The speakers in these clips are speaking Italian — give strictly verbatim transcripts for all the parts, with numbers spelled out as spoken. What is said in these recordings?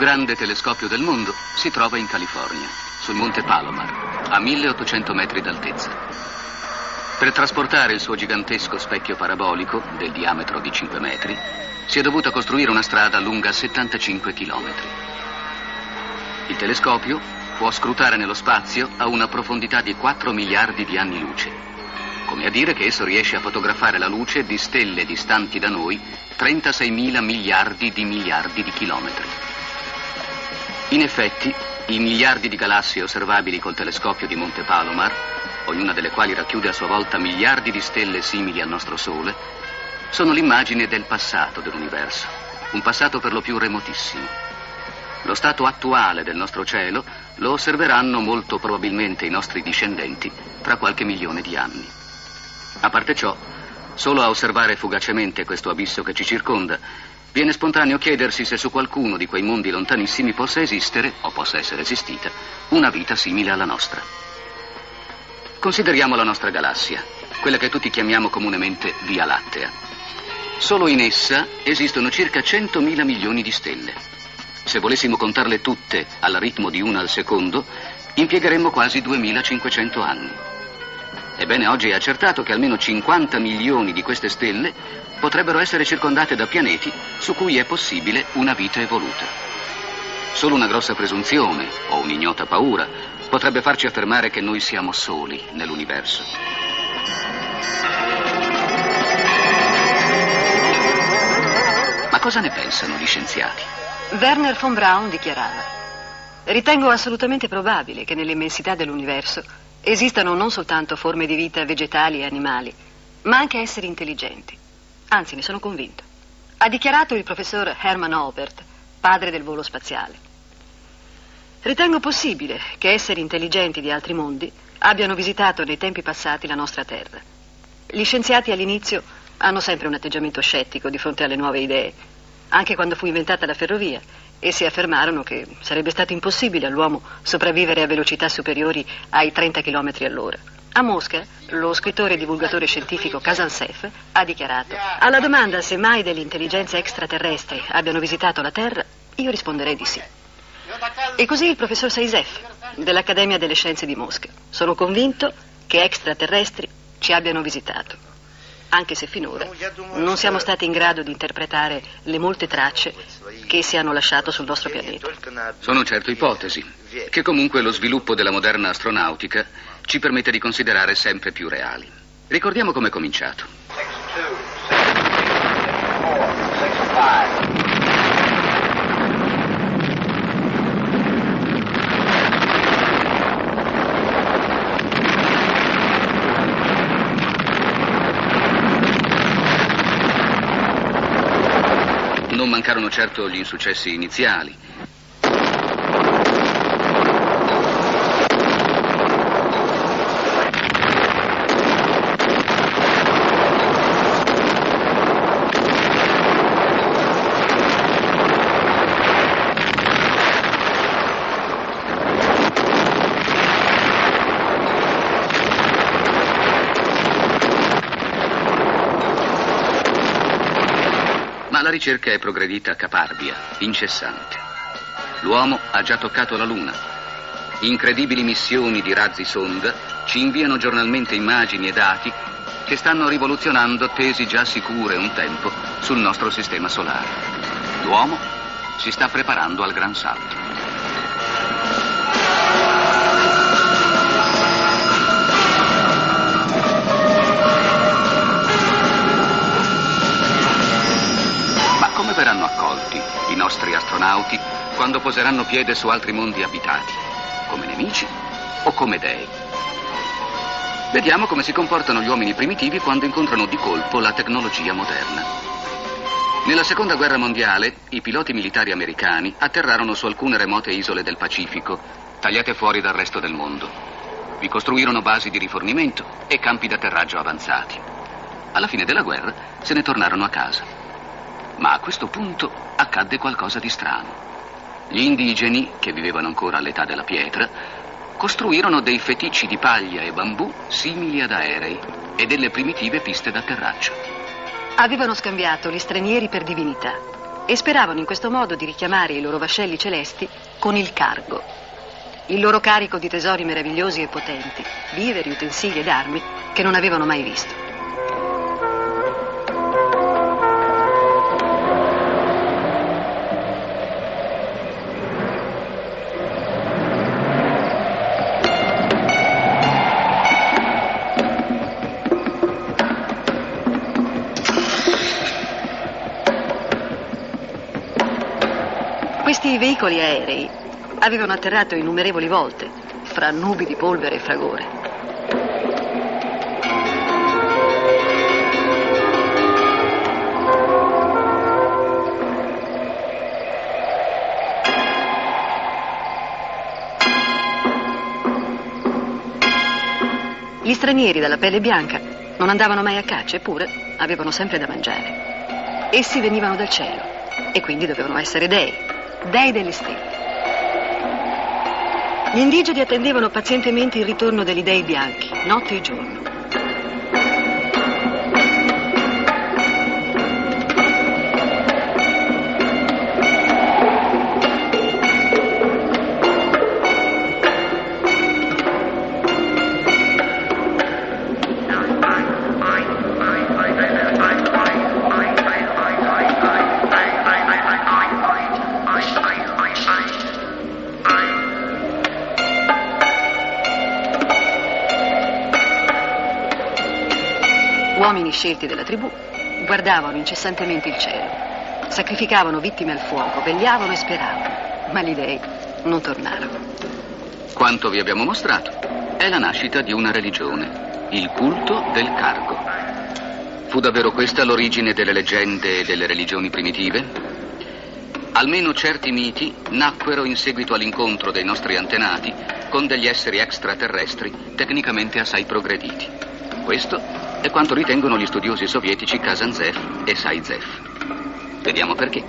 grande telescopio del mondo si trova in California, sul Monte Palomar, a milleottocento metri d'altezza. Per trasportare il suo gigantesco specchio parabolico, del diametro di cinque metri, si è dovuta costruire una strada lunga settantacinque chilometri. Il telescopio può scrutare nello spazio a una profondità di quattro miliardi di anni luce, come a dire che esso riesce a fotografare la luce di stelle distanti da noi trentaseimila miliardi di miliardi di chilometri. In effetti, i miliardi di galassie osservabili col telescopio di Monte Palomar, ognuna delle quali racchiude a sua volta miliardi di stelle simili al nostro Sole, sono l'immagine del passato dell'universo, un passato per lo più remotissimo. Lo stato attuale del nostro cielo lo osserveranno molto probabilmente i nostri discendenti tra qualche milione di anni. A parte ciò, solo a osservare fugacemente questo abisso che ci circonda, viene spontaneo chiedersi se su qualcuno di quei mondi lontanissimi possa esistere, o possa essere esistita, una vita simile alla nostra. Consideriamo la nostra galassia, quella che tutti chiamiamo comunemente Via Lattea. Solo in essa esistono circa centomila milioni di stelle. Se volessimo contarle tutte al ritmo di una al secondo, impiegheremmo quasi duemilacinquecento anni. Ebbene, oggi è accertato che almeno cinquanta milioni di queste stelle potrebbero essere circondate da pianeti su cui è possibile una vita evoluta. Solo una grossa presunzione o un'ignota paura potrebbe farci affermare che noi siamo soli nell'universo. Ma cosa ne pensano gli scienziati? Werner von Braun dichiarava: ritengo assolutamente probabile che nell'immensità dell'universo esistano non soltanto forme di vita vegetali e animali, ma anche esseri intelligenti. Anzi, ne sono convinto. Ha dichiarato il professor Hermann Oberth, padre del volo spaziale. Ritengo possibile che esseri intelligenti di altri mondi abbiano visitato nei tempi passati la nostra Terra. Gli scienziati all'inizio hanno sempre un atteggiamento scettico di fronte alle nuove idee, anche quando fu inventata la ferrovia, e si affermarono che sarebbe stato impossibile all'uomo sopravvivere a velocità superiori ai trenta chilometri all'ora. A Mosca, lo scrittore e divulgatore scientifico Kazantsev ha dichiarato: alla domanda se mai delle intelligenze extraterrestri abbiano visitato la Terra, io risponderei di sì. E così il professor Saizev, dell'Accademia delle Scienze di Mosca: sono convinto che extraterrestri ci abbiano visitato, anche se finora non siamo stati in grado di interpretare le molte tracce che essi hanno lasciato sul nostro pianeta. Sono certo ipotesi, che comunque lo sviluppo della moderna astronautica ci permette di considerare sempre più reali. Ricordiamo come è cominciato. Non mancarono certo gli insuccessi iniziali. La ricerca è progredita caparbia, incessante. L'uomo ha già toccato la Luna. Incredibili missioni di razzi sonda ci inviano giornalmente immagini e dati che stanno rivoluzionando tesi già sicure un tempo sul nostro sistema solare. L'uomo si sta preparando al gran salto. Come verranno accolti i nostri astronauti quando poseranno piede su altri mondi abitati? Come nemici o come dei? Vediamo come si comportano gli uomini primitivi quando incontrano di colpo la tecnologia moderna. Nella Seconda Guerra Mondiale, i piloti militari americani atterrarono su alcune remote isole del Pacifico, tagliate fuori dal resto del mondo. Vi costruirono basi di rifornimento e campi d'atterraggio avanzati. Alla fine della guerra se ne tornarono a casa. Ma a questo punto accadde qualcosa di strano. Gli indigeni, che vivevano ancora all'età della pietra, costruirono dei feticci di paglia e bambù simili ad aerei e delle primitive piste d'atterraggio. Avevano scambiato gli stranieri per divinità e speravano in questo modo di richiamare i loro vascelli celesti con il cargo, il loro carico di tesori meravigliosi e potenti, viveri, utensili ed armi che non avevano mai visto. Questi veicoli aerei avevano atterrato innumerevoli volte, fra nubi di polvere e fragore. Gli stranieri dalla pelle bianca non andavano mai a caccia, eppure avevano sempre da mangiare. Essi venivano dal cielo e quindi dovevano essere dei. Dei delle stelle. Gli indigeni attendevano pazientemente il ritorno degli dei bianchi, notte e giorno. Uomini scelti della tribù guardavano incessantemente il cielo, sacrificavano vittime al fuoco, vegliavano e speravano, ma gli dei non tornarono. Quanto vi abbiamo mostrato è la nascita di una religione, il culto del cargo. Fu davvero questa l'origine delle leggende e delle religioni primitive? Almeno certi miti nacquero in seguito all'incontro dei nostri antenati con degli esseri extraterrestri tecnicamente assai progrediti. Questo è quanto ritengono gli studiosi sovietici Kazantsev e Zaitsev. Vediamo perché.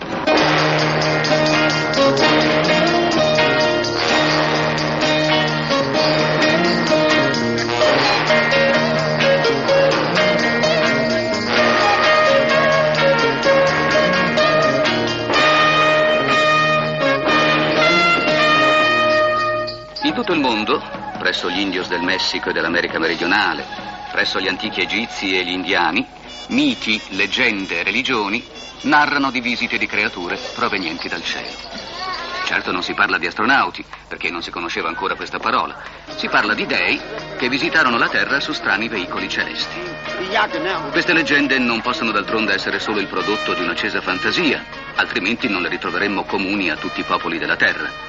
In tutto il mondo, presso gli indios del Messico e dell'America meridionale, presso gli antichi egizi e gli indiani, miti, leggende e religioni narrano di visite di creature provenienti dal cielo. Certo non si parla di astronauti, perché non si conosceva ancora questa parola. Si parla di dei che visitarono la Terra su strani veicoli celesti. Queste leggende non possono d'altronde essere solo il prodotto di un'accesa fantasia, altrimenti non le ritroveremmo comuni a tutti i popoli della Terra.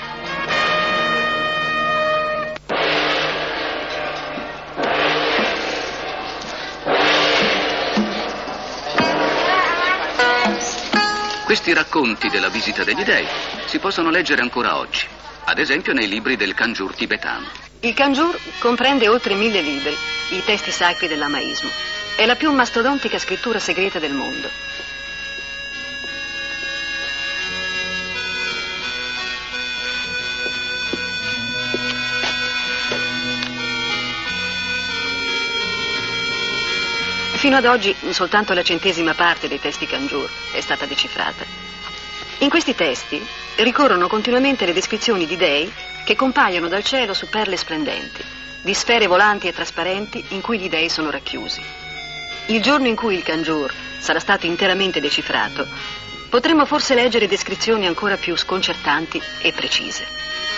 Questi racconti della visita degli dei si possono leggere ancora oggi, ad esempio nei libri del Kanjur tibetano. Il Kanjur comprende oltre mille libri, i testi sacri del lamaismo. È la più mastodontica scrittura segreta del mondo. Fino ad oggi soltanto la centesima parte dei testi Kanjur è stata decifrata. In questi testi ricorrono continuamente le descrizioni di dei che compaiono dal cielo su perle splendenti, di sfere volanti e trasparenti in cui gli dei sono racchiusi. Il giorno in cui il Kanjur sarà stato interamente decifrato, potremo forse leggere descrizioni ancora più sconcertanti e precise.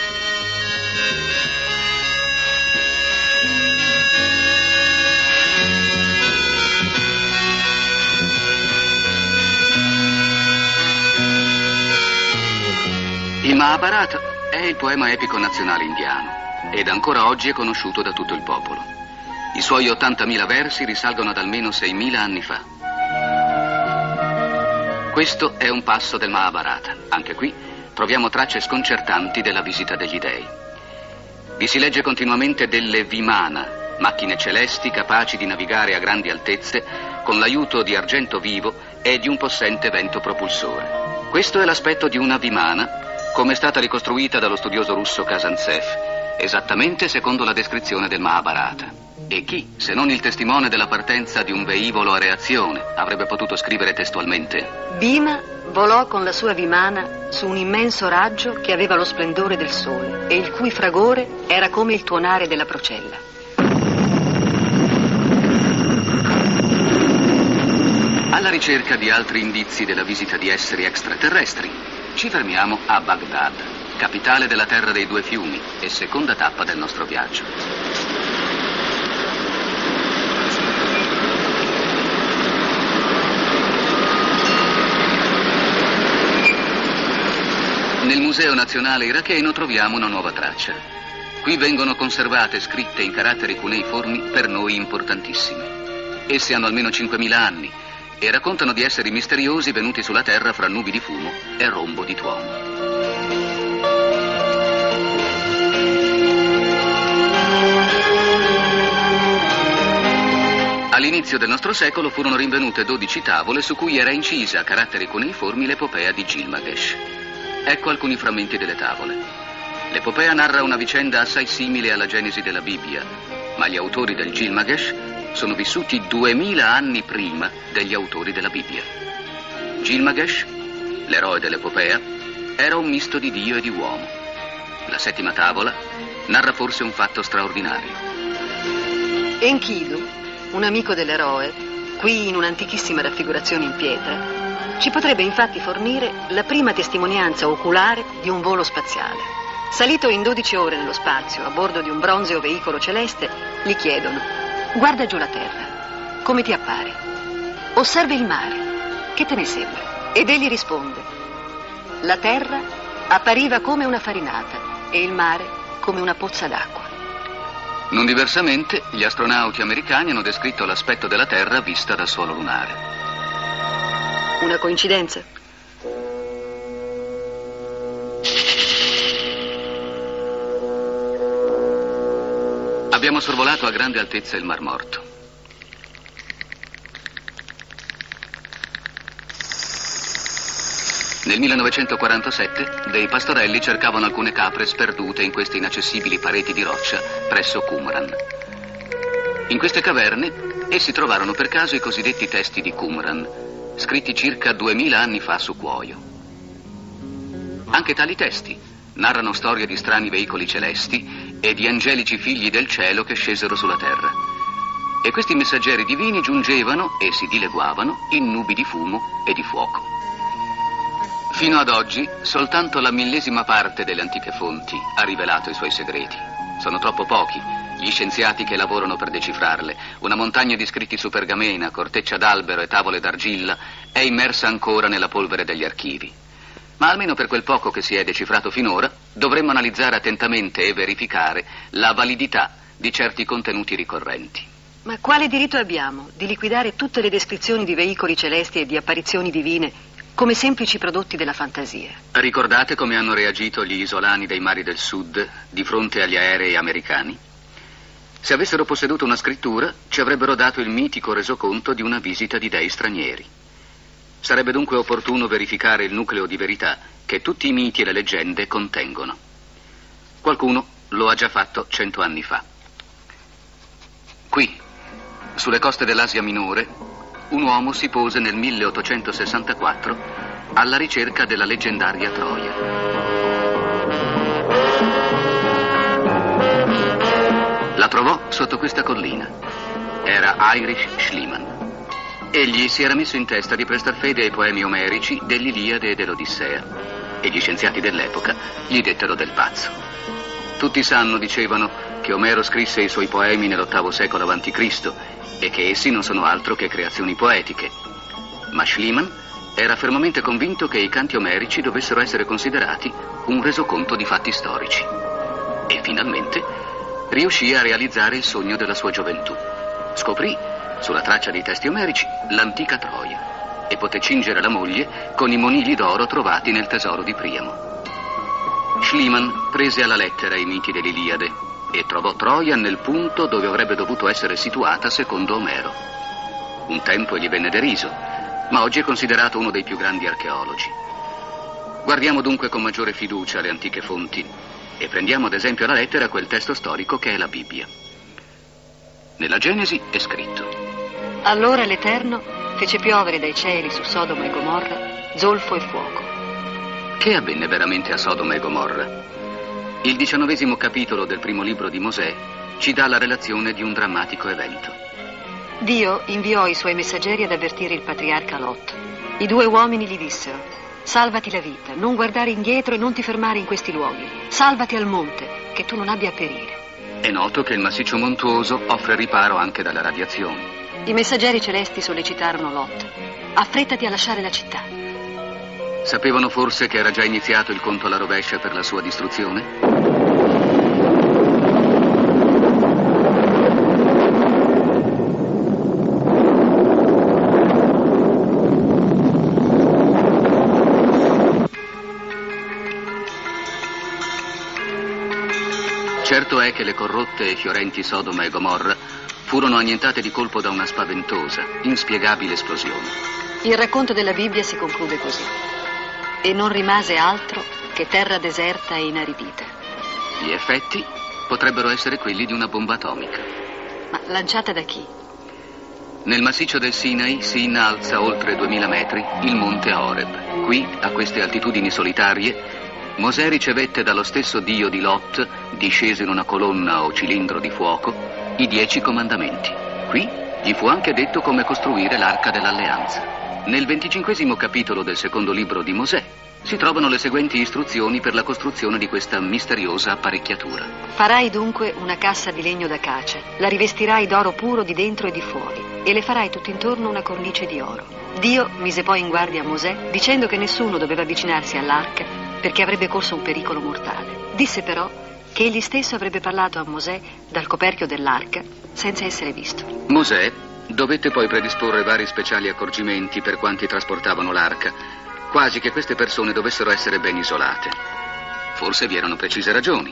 Il Mahabharata è il poema epico nazionale indiano ed ancora oggi è conosciuto da tutto il popolo. I suoi ottantamila versi risalgono ad almeno seimila anni fa. Questo è un passo del Mahabharata. Anche qui troviamo tracce sconcertanti della visita degli dei. Vi si legge continuamente delle Vimana, macchine celesti capaci di navigare a grandi altezze con l'aiuto di argento vivo e di un possente vento propulsore. Questo è l'aspetto di una Vimana, come è stata ricostruita dallo studioso russo Kazantsev, esattamente secondo la descrizione del Mahabharata. E chi, se non il testimone della partenza di un velivolo a reazione, avrebbe potuto scrivere testualmente: Bhima volò con la sua vimana su un immenso raggio che aveva lo splendore del sole e il cui fragore era come il tuonare della procella. Alla ricerca di altri indizi della visita di esseri extraterrestri, ci fermiamo a Baghdad, capitale della terra dei due fiumi e seconda tappa del nostro viaggio. Nel Museo Nazionale Iracheno troviamo una nuova traccia. Qui vengono conservate scritte in caratteri cuneiformi per noi importantissime. Esse hanno almeno cinquemila anni e raccontano di esseri misteriosi venuti sulla Terra fra nubi di fumo e rombo di tuono. All'inizio del nostro secolo furono rinvenute dodici tavole su cui era incisa a caratteri cuneiformi l'epopea di Gilgamesh. Ecco alcuni frammenti delle tavole. L'epopea narra una vicenda assai simile alla genesi della Bibbia, ma gli autori del Gilgamesh sono vissuti duemila anni prima degli autori della Bibbia. Gilgamesh, l'eroe dell'epopea, era un misto di Dio e di uomo. La settima tavola narra forse un fatto straordinario. Enkidu, un amico dell'eroe, qui in un'antichissima raffigurazione in pietra, ci potrebbe infatti fornire la prima testimonianza oculare di un volo spaziale. Salito in dodici ore nello spazio a bordo di un bronzeo veicolo celeste, gli chiedono: guarda giù la terra, come ti appare? Osserva il mare, che te ne sembra? Ed egli risponde: la terra appariva come una farinata e il mare come una pozza d'acqua. Non diversamente, gli astronauti americani hanno descritto l'aspetto della Terra vista dal suolo lunare. Una coincidenza? Abbiamo sorvolato a grande altezza il Mar Morto. Nel millenovecentoquarantasette dei pastorelli cercavano alcune capre sperdute in queste inaccessibili pareti di roccia presso Qumran. In queste caverne essi trovarono per caso i cosiddetti testi di Qumran, scritti circa duemila anni fa su cuoio. Anche tali testi narrano storie di strani veicoli celesti e di angelici figli del cielo che scesero sulla terra. E questi messaggeri divini giungevano e si dileguavano in nubi di fumo e di fuoco. Fino ad oggi soltanto la millesima parte delle antiche fonti ha rivelato i suoi segreti. Sono troppo pochi gli scienziati che lavorano per decifrarle. Una montagna di scritti su pergamena, corteccia d'albero e tavole d'argilla è immersa ancora nella polvere degli archivi. Ma almeno per quel poco che si è decifrato finora, dovremmo analizzare attentamente e verificare la validità di certi contenuti ricorrenti. Ma quale diritto abbiamo di liquidare tutte le descrizioni di veicoli celesti e di apparizioni divine come semplici prodotti della fantasia? Ricordate come hanno reagito gli isolani dei mari del sud di fronte agli aerei americani? Se avessero posseduto una scrittura, ci avrebbero dato il mitico resoconto di una visita di dei stranieri. Sarebbe dunque opportuno verificare il nucleo di verità che tutti i miti e le leggende contengono. Qualcuno lo ha già fatto cento anni fa. Qui, sulle coste dell'Asia Minore, un uomo si pose nel milleottocentosessantaquattro alla ricerca della leggendaria Troia. La trovò sotto questa collina. Era Heinrich Schliemann. Egli si era messo in testa di prestar fede ai poemi omerici dell'Iliade e dell'Odissea e gli scienziati dell'epoca gli dettero del pazzo. Tutti sanno, dicevano, che Omero scrisse i suoi poemi nell'ottavo secolo avanti Cristo e che essi non sono altro che creazioni poetiche. Ma Schliemann era fermamente convinto che i canti omerici dovessero essere considerati un resoconto di fatti storici. E finalmente riuscì a realizzare il sogno della sua gioventù. Scoprì, sulla traccia dei testi omerici, l'antica Troia e poté cingere la moglie con i monili d'oro trovati nel tesoro di Priamo. Schliemann prese alla lettera i miti dell'Iliade e trovò Troia nel punto dove avrebbe dovuto essere situata secondo Omero. Un tempo gli venne deriso, ma oggi è considerato uno dei più grandi archeologi. Guardiamo dunque con maggiore fiducia le antiche fonti E prendiamo ad esempio alla lettera quel testo storico che è la Bibbia. Nella Genesi è scritto: allora l'Eterno fece piovere dai cieli su Sodoma e Gomorra zolfo e fuoco. Che avvenne veramente a Sodoma e Gomorra? Il diciannovesimo capitolo del primo libro di Mosè ci dà la relazione di un drammatico evento. Dio inviò i suoi messaggeri ad avvertire il patriarca Lot. I due uomini gli dissero: salvati la vita, non guardare indietro e non ti fermare in questi luoghi. Salvati al monte, che tu non abbia a perire. È noto che il massiccio montuoso offre riparo anche dalle radiazioni. I messaggeri celesti sollecitarono Lot: affrettati a lasciare la città. Sapevano forse che era già iniziato il conto alla rovescia per la sua distruzione? Certo è che le corrotte e fiorenti Sodoma e Gomorra furono annientate di colpo da una spaventosa, inspiegabile esplosione. Il racconto della Bibbia si conclude così: e non rimase altro che terra deserta e inaridita. Gli effetti potrebbero essere quelli di una bomba atomica. Ma lanciata da chi? Nel massiccio del Sinai si innalza oltre duemila metri il monte Horeb. Qui, a queste altitudini solitarie, Mosè ricevette dallo stesso Dio di Lot, disceso in una colonna o cilindro di fuoco, i dieci comandamenti. Qui gli fu anche detto come costruire l'arca dell'alleanza. Nel venticinquesimo capitolo del secondo libro di Mosè si trovano le seguenti istruzioni per la costruzione di questa misteriosa apparecchiatura. Farai dunque una cassa di legno d'acacia, la rivestirai d'oro puro di dentro e di fuori, e le farai tutt'intorno una cornice di oro. Dio mise poi in guardia Mosè, dicendo che nessuno doveva avvicinarsi all'arca, perché avrebbe corso un pericolo mortale. Disse però che egli stesso avrebbe parlato a Mosè dal coperchio dell'arca senza essere visto. Mosè dovette poi predisporre vari speciali accorgimenti per quanti trasportavano l'arca, quasi che queste persone dovessero essere ben isolate. Forse vi erano precise ragioni.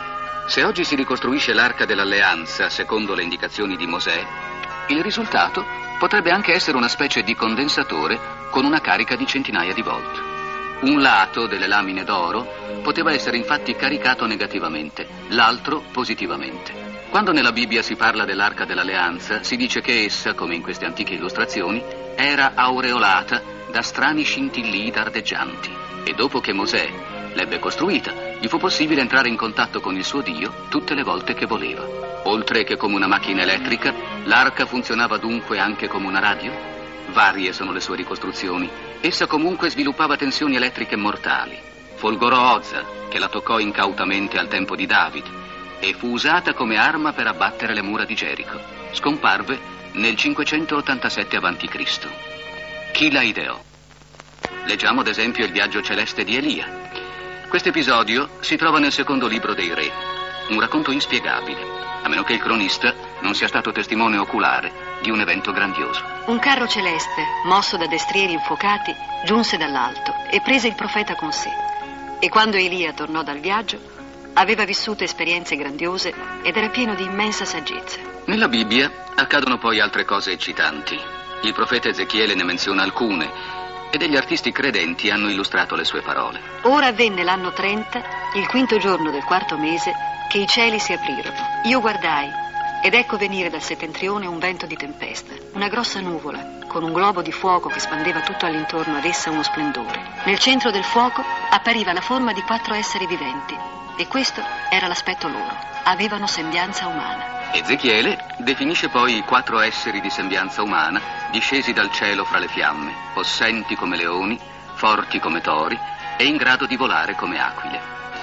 Se oggi si ricostruisce l'arca dell'alleanza secondo le indicazioni di Mosè, il risultato potrebbe anche essere una specie di condensatore con una carica di centinaia di volt. Un lato delle lamine d'oro poteva essere infatti caricato negativamente, l'altro positivamente. Quando nella Bibbia si parla dell'Arca dell'Alleanza, si dice che essa, come in queste antiche illustrazioni, era aureolata da strani scintillii dardeggianti. E dopo che Mosè l'ebbe costruita, gli fu possibile entrare in contatto con il suo Dio tutte le volte che voleva. Oltre che come una macchina elettrica, l'arca funzionava dunque anche come una radio? Varie sono le sue ricostruzioni. Essa comunque sviluppava tensioni elettriche mortali. Folgorò Oza, che la toccò incautamente al tempo di David, e fu usata come arma per abbattere le mura di Gerico. Scomparve nel cinquecentottantasette avanti Cristo Chi la ideò? Leggiamo ad esempio il viaggio celeste di Elia. Questo episodio si trova nel secondo libro dei Re, un racconto inspiegabile, a meno che il cronista non sia stato testimone oculare di un evento grandioso. Un carro celeste, mosso da destrieri infuocati, giunse dall'alto e prese il profeta con sé. E quando Elia tornò dal viaggio, aveva vissuto esperienze grandiose ed era pieno di immensa saggezza. Nella Bibbia accadono poi altre cose eccitanti. Il profeta Ezechiele ne menziona alcune e degli artisti credenti hanno illustrato le sue parole. Ora avvenne l'anno trenta, il quinto giorno del quarto mese, che i cieli si aprirono. Io guardai ed ecco venire dal settentrione un vento di tempesta, una grossa nuvola, con un globo di fuoco che spandeva tutto all'intorno ad essa uno splendore. Nel centro del fuoco appariva la forma di quattro esseri viventi, e questo era l'aspetto loro. Avevano sembianza umana. Ezechiele definisce poi i quattro esseri di sembianza umana, discesi dal cielo fra le fiamme, possenti come leoni, forti come tori e in grado di volare come aquile.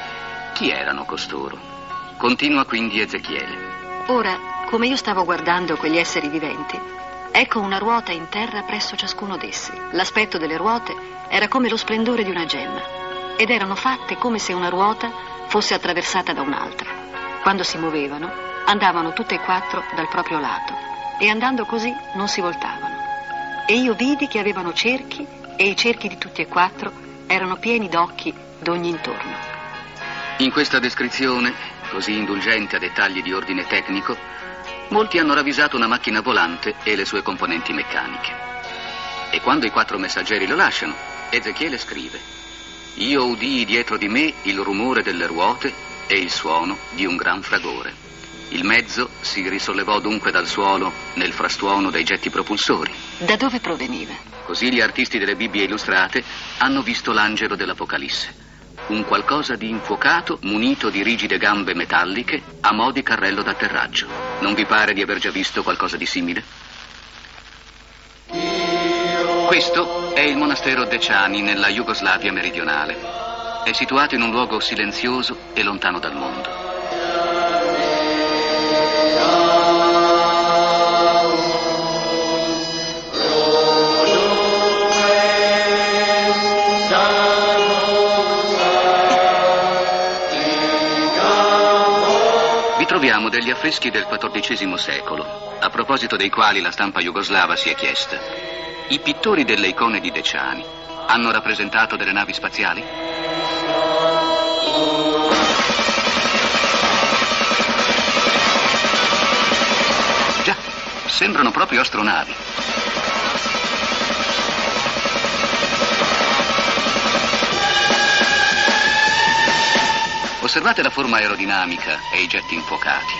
Chi erano costoro? Continua quindi Ezechiele. Ora, come io stavo guardando quegli esseri viventi, ecco una ruota in terra presso ciascuno d'essi. L'aspetto delle ruote era come lo splendore di una gemma, ed erano fatte come se una ruota fosse attraversata da un'altra. Quando si muovevano, andavano tutte e quattro dal proprio lato, e andando così non si voltavano. E io vidi che avevano cerchi, e i cerchi di tutti e quattro erano pieni d'occhi d'ogni intorno. In questa descrizione, così indulgente a dettagli di ordine tecnico, molti hanno ravvisato una macchina volante e le sue componenti meccaniche. E quando i quattro messaggeri lo lasciano, Ezechiele scrive: io udii dietro di me il rumore delle ruote e il suono di un gran fragore. Il mezzo si risollevò dunque dal suolo nel frastuono dei getti propulsori. Da dove proveniva? Così gli artisti delle Bibbie illustrate hanno visto l'angelo dell'Apocalisse. Un qualcosa di infuocato, munito di rigide gambe metalliche, a mo' di carrello d'atterraggio. Non vi pare di aver già visto qualcosa di simile? Questo è il monastero Dečani nella Jugoslavia meridionale. È situato in un luogo silenzioso e lontano dal mondo. Troviamo degli affreschi del quattordicesimo secolo, a proposito dei quali la stampa jugoslava si è chiesta: i pittori delle icone di Dečani hanno rappresentato delle navi spaziali? Già, sembrano proprio astronavi. Osservate la forma aerodinamica e i getti infuocati.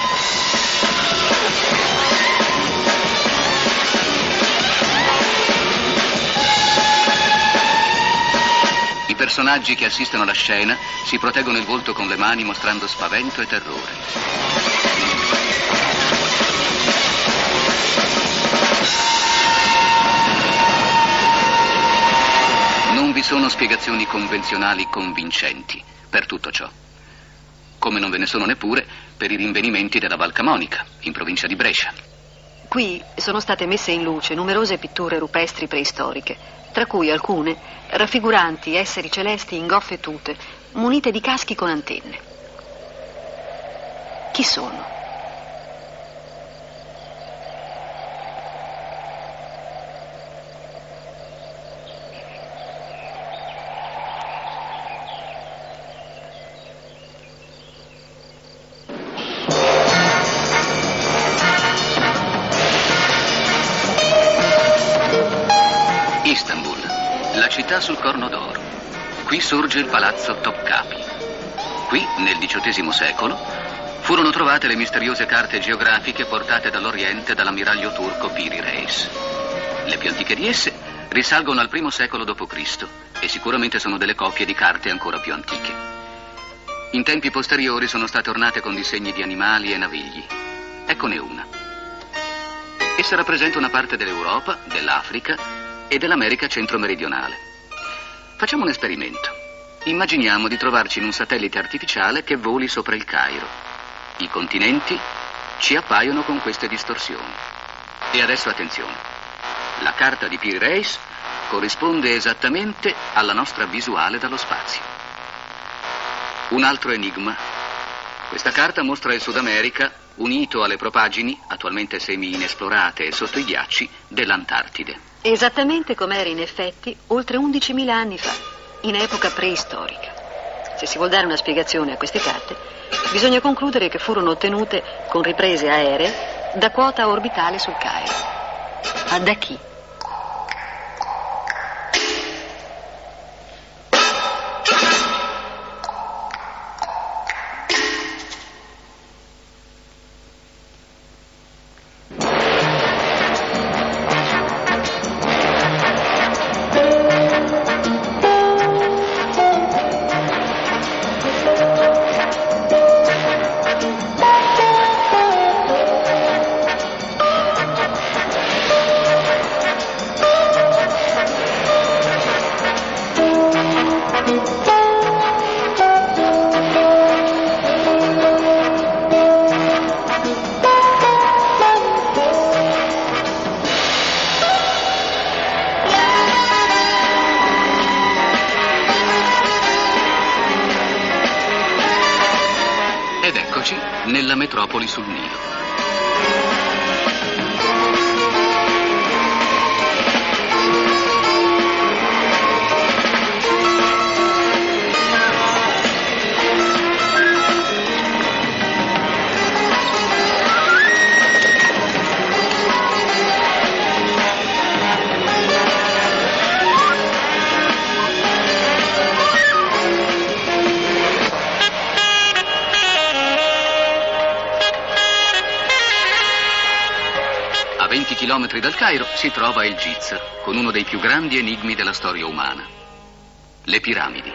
I personaggi che assistono alla scena si proteggono il volto con le mani mostrando spavento e terrore. Non vi sono spiegazioni convenzionali convincenti per tutto ciò, come non ve ne sono neppure per i rinvenimenti della Val Camonica, in provincia di Brescia. Qui sono state messe in luce numerose pitture rupestri preistoriche, tra cui alcune raffiguranti esseri celesti in goffe tute, munite di caschi con antenne. Chi sono? Istanbul, la città sul Corno d'Oro. Qui sorge il palazzo Topkapi. Qui, nel diciottesimo secolo, furono trovate le misteriose carte geografiche portate dall'Oriente dall'ammiraglio turco Piri Reis. Le più antiche di esse risalgono al primo secolo dopo Cristo e sicuramente sono delle copie di carte ancora più antiche. In tempi posteriori sono state ornate con disegni di animali e navigli. Eccone una. Essa rappresenta una parte dell'Europa, dell'Africa e dell'America centro-meridionale. Facciamo un esperimento. Immaginiamo di trovarci in un satellite artificiale che voli sopra il Cairo. I continenti ci appaiono con queste distorsioni. E adesso attenzione. La carta di Piri Reis corrisponde esattamente alla nostra visuale dallo spazio. Un altro enigma. Questa carta mostra il Sud America unito alle propaggini, attualmente semi-inesplorate e sotto i ghiacci, dell'Antartide. Esattamente come era in effetti oltre undicimila anni fa, in epoca preistorica. Se si vuol dare una spiegazione a queste carte, bisogna concludere che furono ottenute con riprese aeree da quota orbitale sul Cairo. Ma da chi? Nella metropoli sul Nilo. chilometri dal Cairo si trova il Giza, con uno dei più grandi enigmi della storia umana: le piramidi.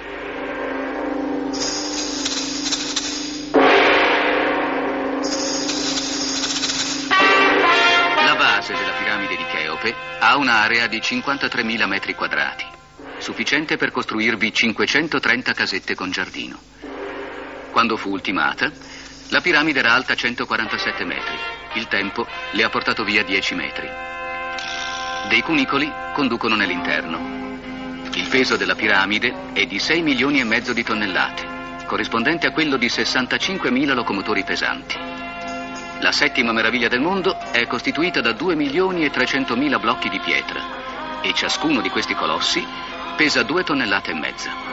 La base della piramide di Cheope ha un'area di cinquantatremila metri quadrati, sufficiente per costruirvi cinquecentotrenta casette con giardino. Quando fu ultimata, la piramide era alta centoquarantasette metri. Il tempo le ha portato via dieci metri. Dei cunicoli conducono nell'interno. Il peso della piramide è di sei milioni e mezzo di tonnellate, corrispondente a quello di sessantacinquemila locomotori pesanti. La settima meraviglia del mondo è costituita da due milioni e trecentomila blocchi di pietra e ciascuno di questi colossi pesa due tonnellate e mezza.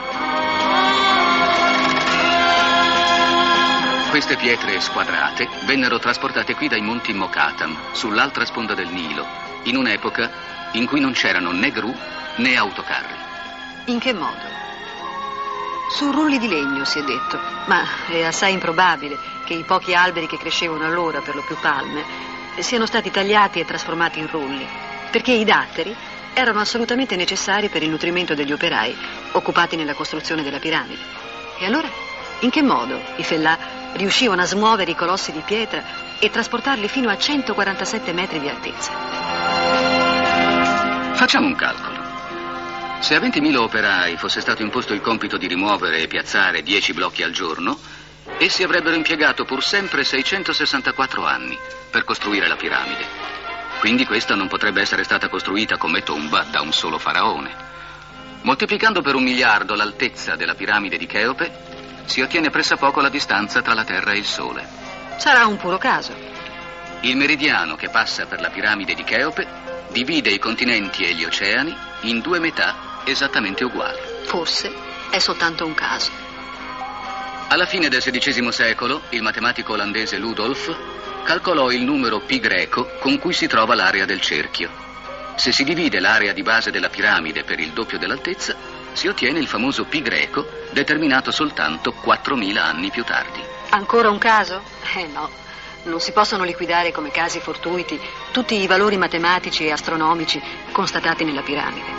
Queste pietre squadrate vennero trasportate qui dai monti Mokattam, sull'altra sponda del Nilo, in un'epoca in cui non c'erano né gru né autocarri. In che modo? Su rulli di legno, si è detto, ma è assai improbabile che i pochi alberi che crescevano allora, per lo più palme, siano stati tagliati e trasformati in rulli, perché i datteri erano assolutamente necessari per il nutrimento degli operai occupati nella costruzione della piramide. E allora, in che modo i fellà riuscivano a smuovere i colossi di pietra e trasportarli fino a centoquarantasette metri di altezza? Facciamo un calcolo. Se a ventimila operai fosse stato imposto il compito di rimuovere e piazzare dieci blocchi al giorno, essi avrebbero impiegato pur sempre seicentosessantaquattro anni per costruire la piramide. Quindi questa non potrebbe essere stata costruita come tomba da un solo faraone. Moltiplicando per un miliardo l'altezza della piramide di Cheope, si ottiene pressappoco la distanza tra la Terra e il Sole. Sarà un puro caso. Il meridiano che passa per la piramide di Cheope divide i continenti e gli oceani in due metà esattamente uguali. Forse è soltanto un caso. Alla fine del sedicesimo secolo, il matematico olandese Ludolf calcolò il numero pi greco con cui si trova l'area del cerchio. Se si divide l'area di base della piramide per il doppio dell'altezza, si ottiene il famoso pi greco, determinato soltanto quattromila anni più tardi. Ancora un caso? Eh no, non si possono liquidare come casi fortuiti tutti i valori matematici e astronomici constatati nella piramide.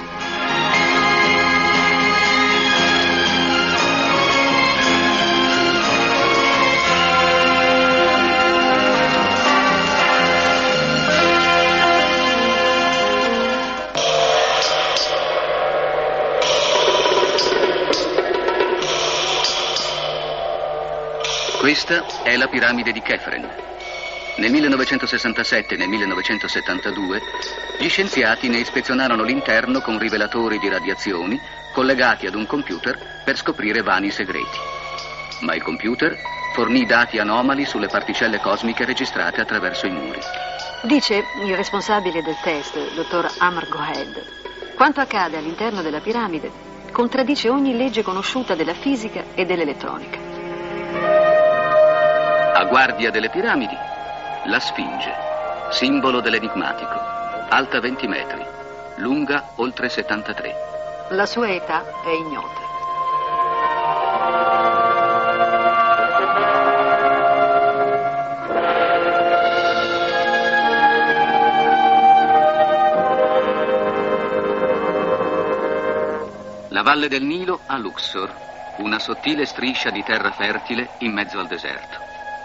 Questa è la piramide di Khefren. Nel millenovecentosessantasette e nel millenovecentosettantadue gli scienziati ne ispezionarono l'interno con rivelatori di radiazioni collegati ad un computer per scoprire vani segreti. Ma il computer fornì dati anomali sulle particelle cosmiche registrate attraverso i muri. Dice il responsabile del test, dottor Amr Gohed, quanto accade all'interno della piramide contraddice ogni legge conosciuta della fisica e dell'elettronica. A guardia delle piramidi, la Sfinge, simbolo dell'enigmatico, alta venti metri, lunga oltre settantatré. La sua età è ignota. La valle del Nilo a Luxor, una sottile striscia di terra fertile in mezzo al deserto.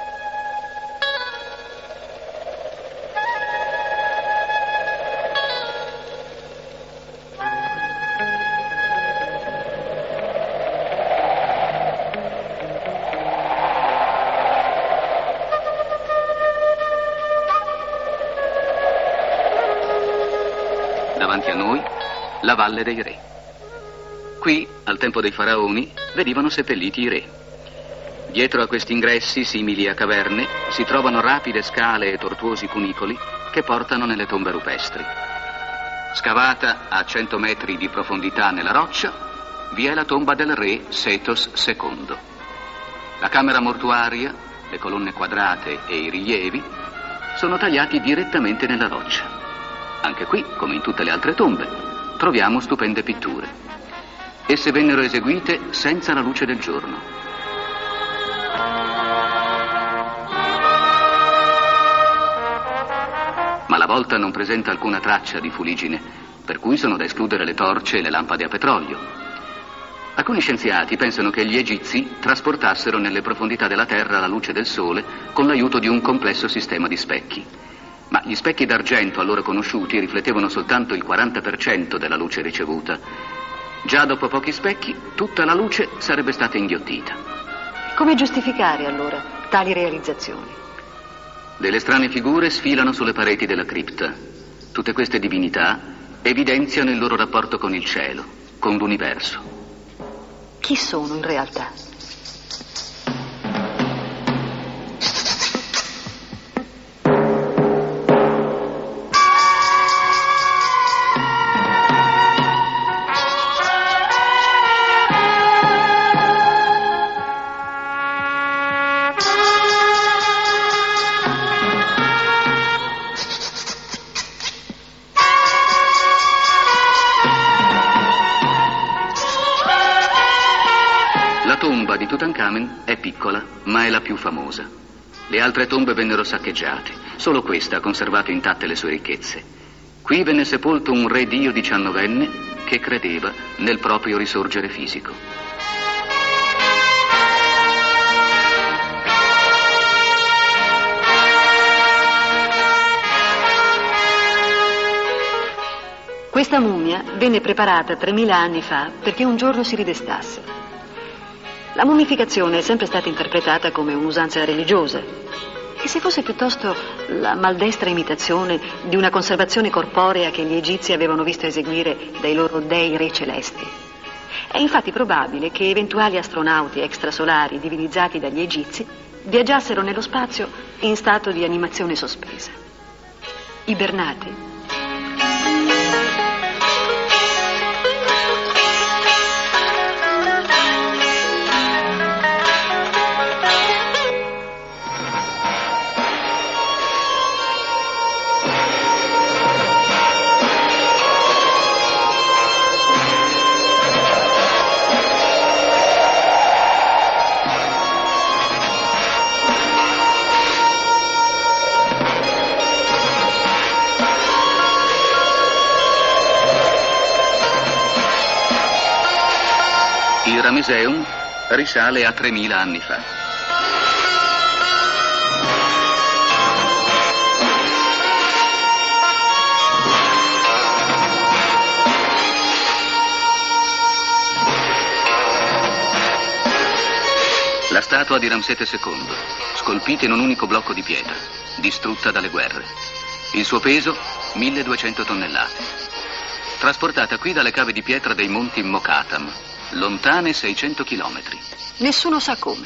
Davanti a noi, la Valle dei Re. Qui, al tempo dei faraoni, venivano seppelliti i re. Dietro a questi ingressi, simili a caverne, si trovano rapide scale e tortuosi cunicoli che portano nelle tombe rupestri. Scavata a cento metri di profondità nella roccia, vi è la tomba del re Sethos secondo. La camera mortuaria, le colonne quadrate e i rilievi sono tagliati direttamente nella roccia. Anche qui, come in tutte le altre tombe, troviamo stupende pitture. Esse vennero eseguite senza la luce del giorno. Ma la volta non presenta alcuna traccia di fuliggine, per cui sono da escludere le torce e le lampade a petrolio. Alcuni scienziati pensano che gli egizi trasportassero nelle profondità della Terra la luce del Sole con l'aiuto di un complesso sistema di specchi. Ma gli specchi d'argento allora conosciuti riflettevano soltanto il quaranta per cento della luce ricevuta. Già dopo pochi specchi, tutta la luce sarebbe stata inghiottita. Come giustificare allora tali realizzazioni? Delle strane figure sfilano sulle pareti della cripta. Tutte queste divinità evidenziano il loro rapporto con il cielo, con l'universo. Chi sono in realtà? La tomba di Tutankhamen è piccola, ma è la più famosa. Le altre tombe vennero saccheggiate, solo questa ha conservato intatte le sue ricchezze. Qui venne sepolto un re dio diciannovenne che credeva nel proprio risorgere fisico. Questa mummia venne preparata tremila anni fa perché un giorno si ridestasse. La mummificazione è sempre stata interpretata come un'usanza religiosa, e se fosse piuttosto la maldestra imitazione di una conservazione corporea che gli egizi avevano visto eseguire dai loro dei re celesti. È infatti probabile che eventuali astronauti extrasolari divinizzati dagli egizi viaggiassero nello spazio in stato di animazione sospesa. Ibernati. Il Ramesseum risale a tremila anni fa. La statua di Ramsete secondo, scolpita in un unico blocco di pietra, distrutta dalle guerre. Il suo peso, milleduecento tonnellate. Trasportata qui dalle cave di pietra dei monti Mokattam, lontane seicento chilometri. Nessuno sa come.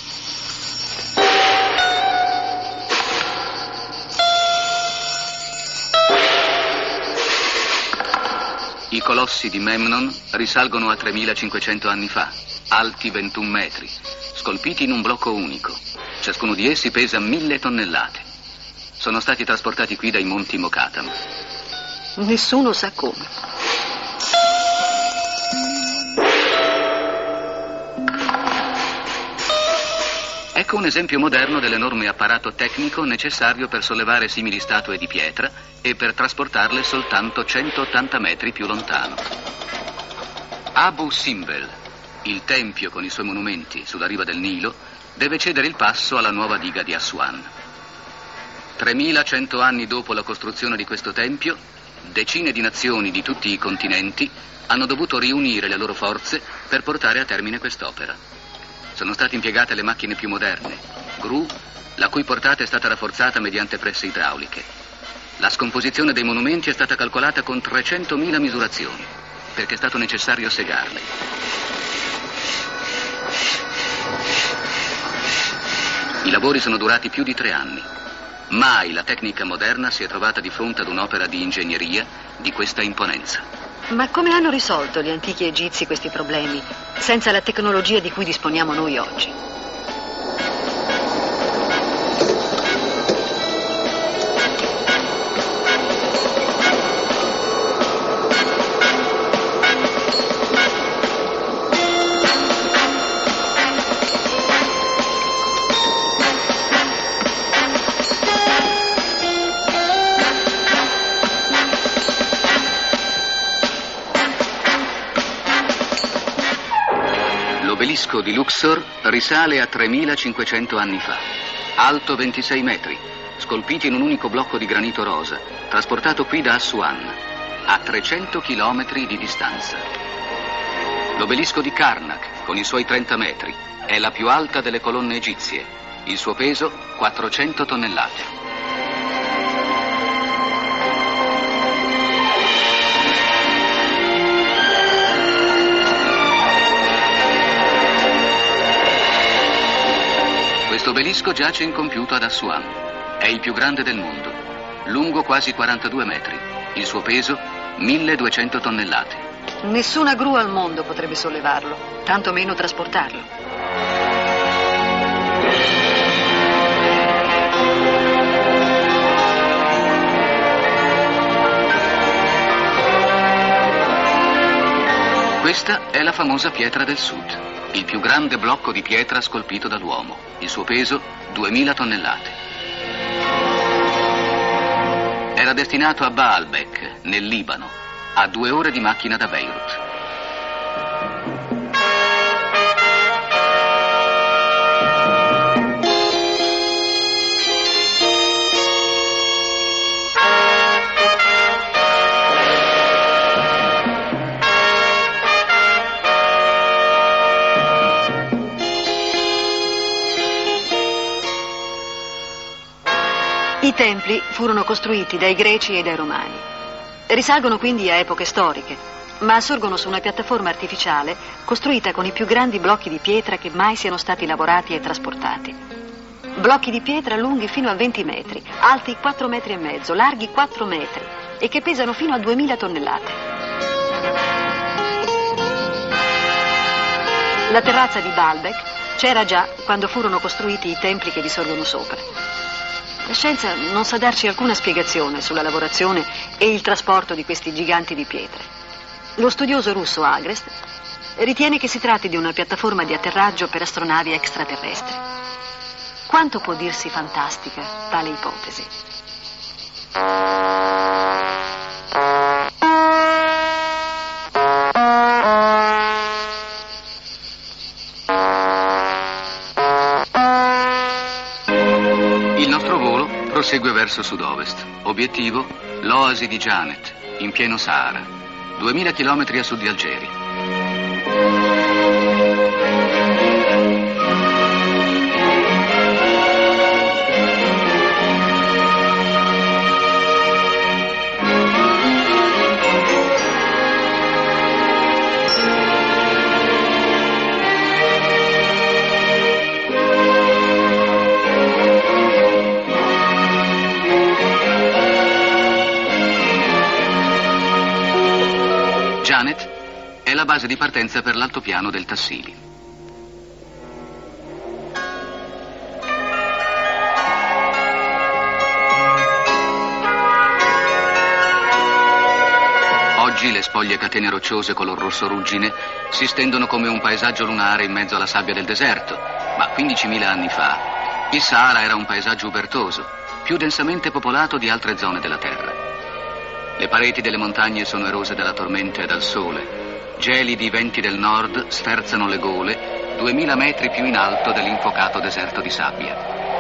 I colossi di Memnon risalgono a tremilacinquecento anni fa, alti ventuno metri, scolpiti in un blocco unico. Ciascuno di essi pesa mille tonnellate. Sono stati trasportati qui dai monti Mokattam. Nessuno sa come. Ecco un esempio moderno dell'enorme apparato tecnico necessario per sollevare simili statue di pietra e per trasportarle soltanto centottanta metri più lontano. Abu Simbel, il tempio con i suoi monumenti sulla riva del Nilo, deve cedere il passo alla nuova diga di Aswan. tremilacento anni dopo la costruzione di questo tempio, decine di nazioni di tutti i continenti hanno dovuto riunire le loro forze per portare a termine quest'opera. Sono state impiegate le macchine più moderne, gru, la cui portata è stata rafforzata mediante presse idrauliche. La scomposizione dei monumenti è stata calcolata con trecentomila misurazioni, perché è stato necessario segarle. I lavori sono durati più di tre anni. Mai la tecnica moderna si è trovata di fronte ad un'opera di ingegneria di questa imponenza. Ma come hanno risolto gli antichi egizi questi problemi, senza la tecnologia di cui disponiamo noi oggi? L'obelisco di Luxor risale a tremilacinquecento anni fa, alto ventisei metri, scolpito in un unico blocco di granito rosa, trasportato qui da Assuan, a trecento chilometri di distanza. L'obelisco di Karnak, con i suoi trenta metri, è la più alta delle colonne egizie. Il suo peso quattrocento tonnellate. Questo obelisco giace incompiuto ad Assuan. È il più grande del mondo, lungo quasi quarantadue metri. Il suo peso milleduecento tonnellate. Nessuna gru al mondo potrebbe sollevarlo, tanto meno trasportarlo. Questa è la famosa pietra del sud, il più grande blocco di pietra scolpito dall'uomo. Il suo peso duemila tonnellate. Era destinato a Baalbek, nel Libano, a due ore di macchina da Beirut. I templi furono costruiti dai greci e dai romani. Risalgono quindi a epoche storiche, ma sorgono su una piattaforma artificiale costruita con i più grandi blocchi di pietra che mai siano stati lavorati e trasportati. Blocchi di pietra lunghi fino a venti metri, alti quattro metri e mezzo, larghi quattro metri e che pesano fino a duemila tonnellate. La terrazza di Baalbek c'era già quando furono costruiti i templi che vi sorgono sopra. La scienza non sa darci alcuna spiegazione sulla lavorazione e il trasporto di questi giganti di pietre. Lo studioso russo Agrest ritiene che si tratti di una piattaforma di atterraggio per astronavi extraterrestri. Quanto può dirsi fantastica tale ipotesi? Prosegue verso sud-ovest. Obiettivo, l'oasi di Janet, in pieno Sahara, duemila chilometri a sud di Algeri. Janet è la base di partenza per l'altopiano del Tassili. Oggi le spoglie catene rocciose color rosso ruggine si stendono come un paesaggio lunare in mezzo alla sabbia del deserto, ma quindicimila anni fa il Sahara era un paesaggio ubertoso, più densamente popolato di altre zone della terra. Le pareti delle montagne sono erose dalla tormenta e dal sole. Gelidi venti del nord sferzano le gole duemila metri più in alto dell'infuocato deserto di sabbia.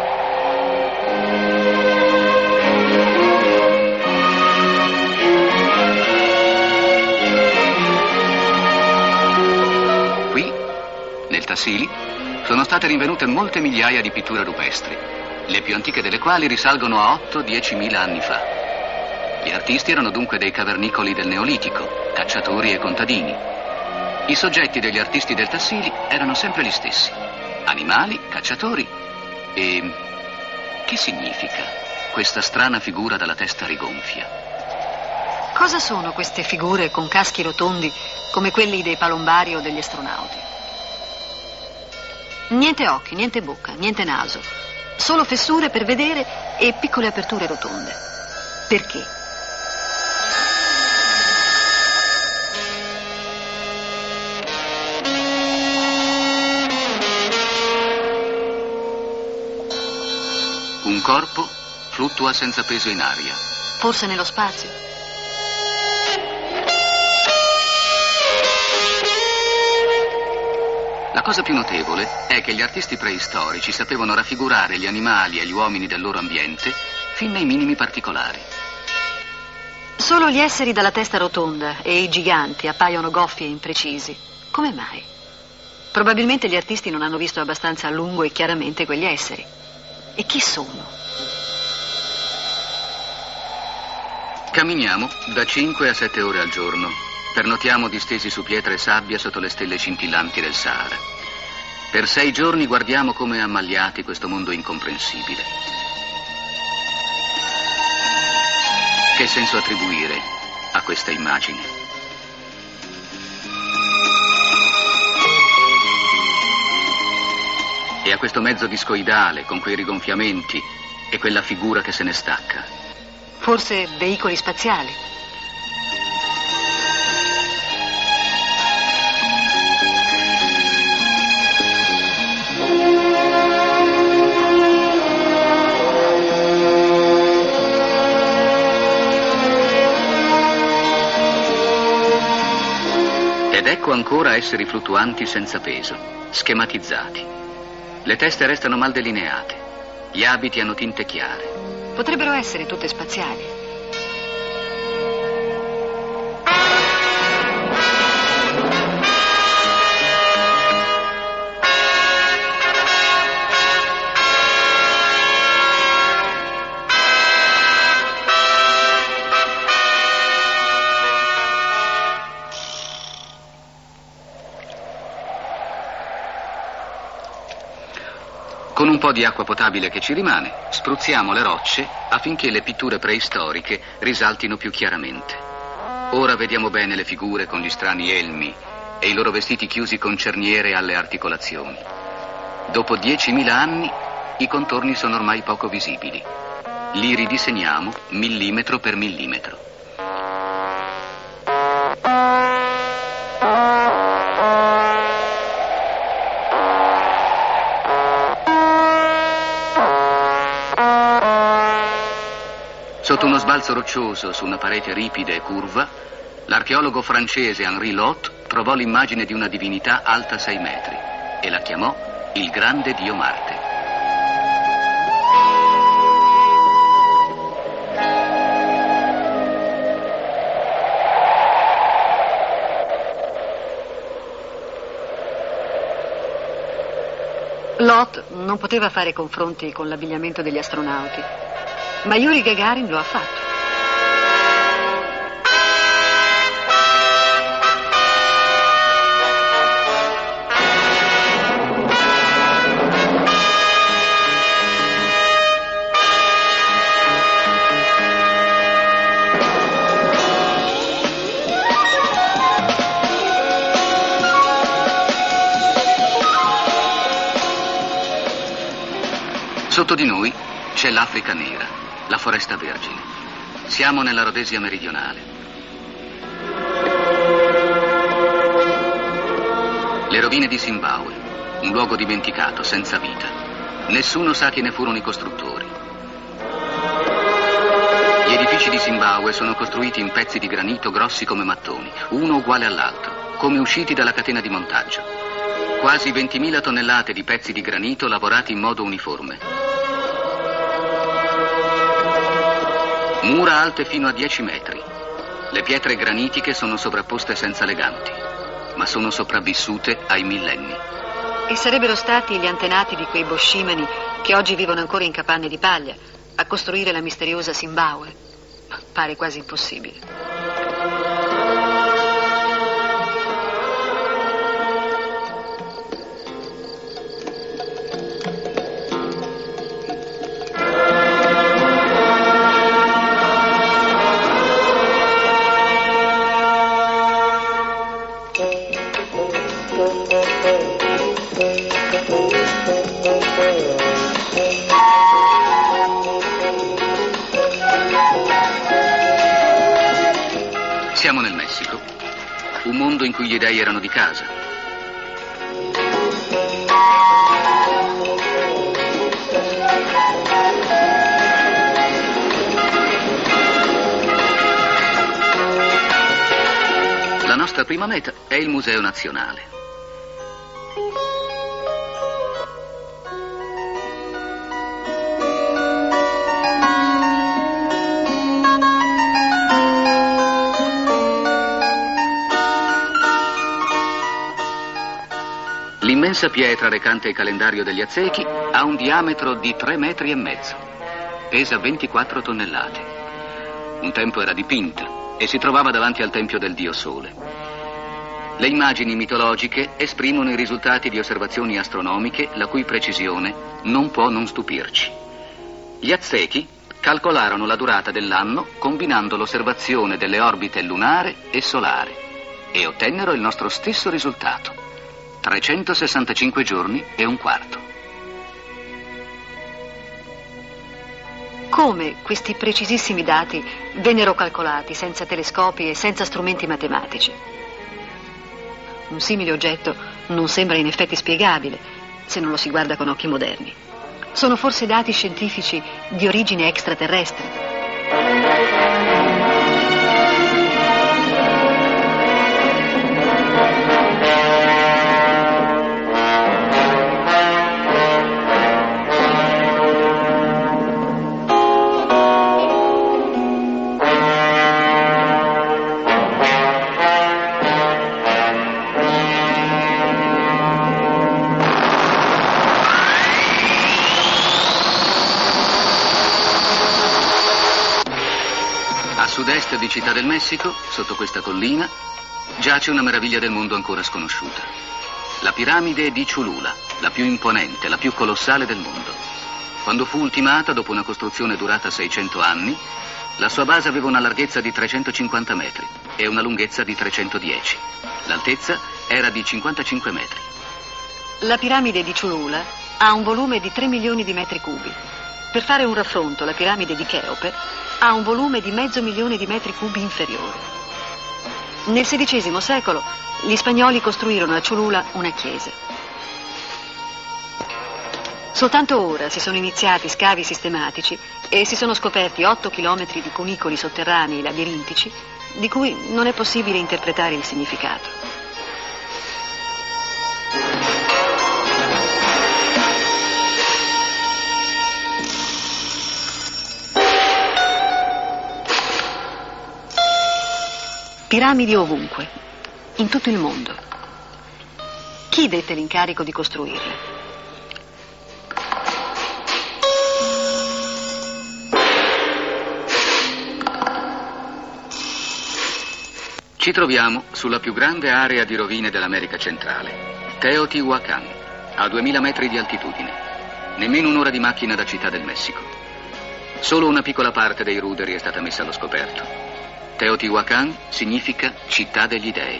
Qui, nel Tassili, sono state rinvenute molte migliaia di pitture rupestri, le più antiche delle quali risalgono a otto diecimila anni fa. Gli artisti erano dunque dei cavernicoli del Neolitico, cacciatori e contadini. I soggetti degli artisti del Tassili erano sempre gli stessi: animali, cacciatori e... che significa questa strana figura dalla testa rigonfia? Cosa sono queste figure con caschi rotondi come quelli dei palombari o degli astronauti? Niente occhi, niente bocca, niente naso, solo fessure per vedere e piccole aperture rotonde. Perché? Un corpo fluttua senza peso in aria. Forse nello spazio? La cosa più notevole è che gli artisti preistorici sapevano raffigurare gli animali e gli uomini del loro ambiente fin nei minimi particolari. Solo gli esseri dalla testa rotonda e i giganti appaiono goffi e imprecisi. Come mai? Probabilmente gli artisti non hanno visto abbastanza a lungo e chiaramente quegli esseri. E chi sono? Camminiamo da cinque a sette ore al giorno. Pernotiamo distesi su pietre e sabbia sotto le stelle scintillanti del Sahara. Per sei giorni guardiamo come ammagliati questo mondo incomprensibile. Che senso attribuire a questa immagine? E a questo mezzo discoidale con quei rigonfiamenti e quella figura che se ne stacca? Forse veicoli spaziali? Ed ecco ancora esseri fluttuanti senza peso, schematizzati. Le teste restano mal delineate, gli abiti hanno tinte chiare. Potrebbero essere tutte spaziali. Con un po' di acqua potabile che ci rimane, spruzziamo le rocce affinché le pitture preistoriche risaltino più chiaramente. Ora vediamo bene le figure con gli strani elmi e i loro vestiti chiusi con cerniere alle articolazioni. Dopo diecimila anni i contorni sono ormai poco visibili. Li ridisegniamo millimetro per millimetro. Sotto uno sbalzo roccioso su una parete ripida e curva, l'archeologo francese Henri Lot trovò l'immagine di una divinità alta sei metri e la chiamò il grande dio Marte. Lot non poteva fare confronti con l'abbigliamento degli astronauti, ma Yuri Gagarin lo ha fatto. Sotto di noi c'è l'Africa nera, la foresta vergine. Siamo nella Rhodesia meridionale. Le rovine di Zimbabwe, un luogo dimenticato, senza vita. Nessuno sa chi ne furono i costruttori. Gli edifici di Zimbabwe sono costruiti in pezzi di granito grossi come mattoni, uno uguale all'altro, come usciti dalla catena di montaggio. Quasi ventimila tonnellate di pezzi di granito lavorati in modo uniforme. Mura alte fino a dieci metri. Le pietre granitiche sono sovrapposte senza leganti, ma sono sopravvissute ai millenni. E sarebbero stati gli antenati di quei boscimani che oggi vivono ancora in capanne di paglia a costruire la misteriosa Zimbabwe? Pare quasi impossibile. Siamo nel Messico, un mondo in cui gli dei erano di casa. La nostra prima meta è il Museo Nazionale. L'immensa pietra recante il calendario degli Aztechi ha un diametro di tre metri e mezzo. Pesa ventiquattro tonnellate. Un tempo era dipinta e si trovava davanti al tempio del dio Sole. Le immagini mitologiche esprimono i risultati di osservazioni astronomiche la cui precisione non può non stupirci. Gli Aztechi calcolarono la durata dell'anno combinando l'osservazione delle orbite lunare e solare e ottennero il nostro stesso risultato: trecentosessantacinque giorni e un quarto. Come questi precisissimi dati vennero calcolati senza telescopi e senza strumenti matematici? Un simile oggetto non sembra in effetti spiegabile se non lo si guarda con occhi moderni. Sono forse dati scientifici di origine extraterrestre? A sud-est di Città del Messico, sotto questa collina, giace una meraviglia del mondo ancora sconosciuta. La piramide di Cholula, la più imponente, la più colossale del mondo. Quando fu ultimata, dopo una costruzione durata seicento anni, la sua base aveva una larghezza di trecentocinquanta metri e una lunghezza di trecentodieci. L'altezza era di cinquantacinque metri. La piramide di Cholula ha un volume di tre milioni di metri cubi. Per fare un raffronto, la piramide di Cheope ha un volume di mezzo milione di metri cubi inferiore. Nel sedicesimo secolo gli spagnoli costruirono a Cholula una chiesa. Soltanto ora si sono iniziati scavi sistematici e si sono scoperti otto chilometri di cunicoli sotterranei labirintici di cui non è possibile interpretare il significato. Piramidi ovunque, in tutto il mondo. Chi dette l'incarico di costruirle? Ci troviamo sulla più grande area di rovine dell'America centrale, Teotihuacan, a duemila metri di altitudine, nemmeno un'ora di macchina da Città del Messico. Solo una piccola parte dei ruderi è stata messa allo scoperto. Teotihuacan significa città degli dei.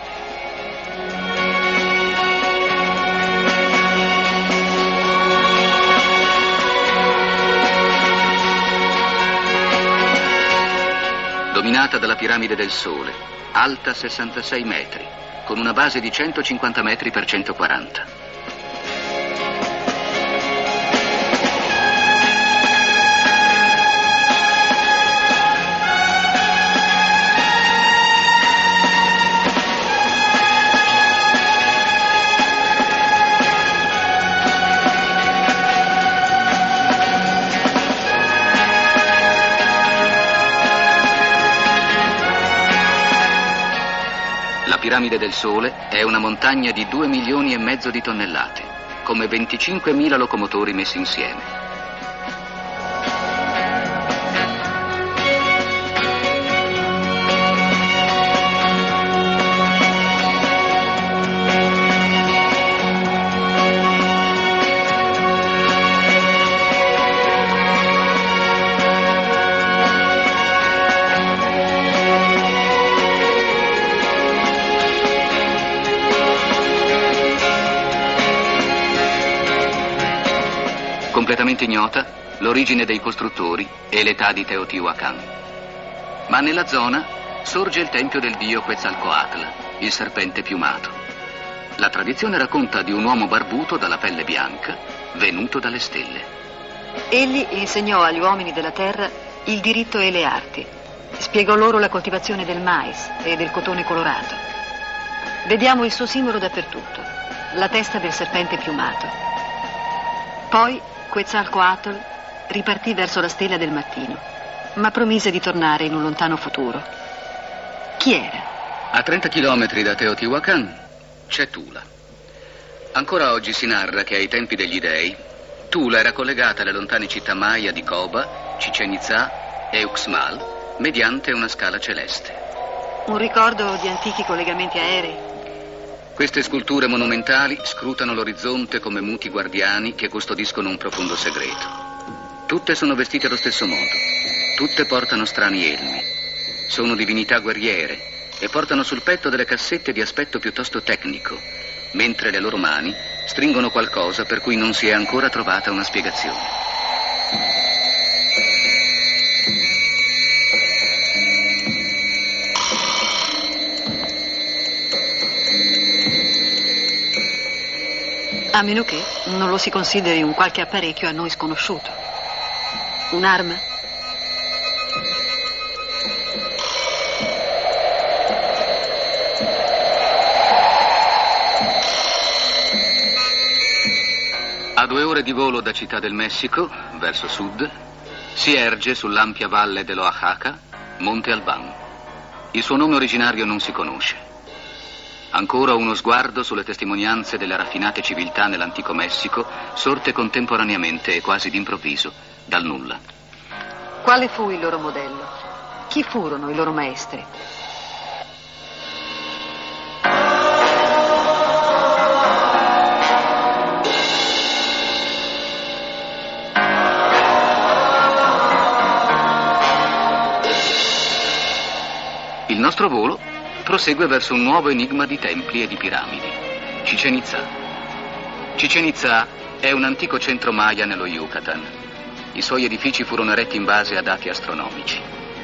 Dominata dalla piramide del Sole, alta sessantasei metri, con una base di centocinquanta metri per centoquaranta. La piramide del Sole è una montagna di due milioni e mezzo di tonnellate, come venticinquemila locomotori messi insieme. Completamente ignota l'origine dei costruttori e l'età di Teotihuacan. Ma nella zona sorge il tempio del dio Quetzalcoatl, il serpente piumato. La tradizione racconta di un uomo barbuto dalla pelle bianca, venuto dalle stelle. Egli insegnò agli uomini della terra il diritto e le arti. Spiegò loro la coltivazione del mais e del cotone colorato. Vediamo il suo simbolo dappertutto, la testa del serpente piumato. Poi Quetzalcoatl ripartì verso la stella del mattino, ma promise di tornare in un lontano futuro. Chi era? A trenta chilometri da Teotihuacan c'è Tula. Ancora oggi si narra che ai tempi degli dei, Tula era collegata alle lontane città Maya di Koba, Chichen Itzá e Uxmal mediante una scala celeste. Un ricordo di antichi collegamenti aerei? Queste sculture monumentali scrutano l'orizzonte come muti guardiani che custodiscono un profondo segreto. Tutte sono vestite allo stesso modo, tutte portano strani elmi. Sono divinità guerriere e portano sul petto delle cassette di aspetto piuttosto tecnico, mentre le loro mani stringono qualcosa per cui non si è ancora trovata una spiegazione. A meno che non lo si consideri un qualche apparecchio a noi sconosciuto. Un'arma? A due ore di volo da Città del Messico, verso sud, si erge sull'ampia valle dell'Oaxaca, Monte Albán. Il suo nome originario non si conosce. Ancora uno sguardo sulle testimonianze delle raffinate civiltà nell'antico Messico, sorte contemporaneamente e quasi d'improvviso, dal nulla. Quale fu il loro modello? Chi furono i loro maestri? Il nostro volo prosegue verso un nuovo enigma di templi e di piramidi, Chichen Itzá. Chichen Itzá è un antico centro maya nello Yucatan. I suoi edifici furono eretti in base a dati astronomici.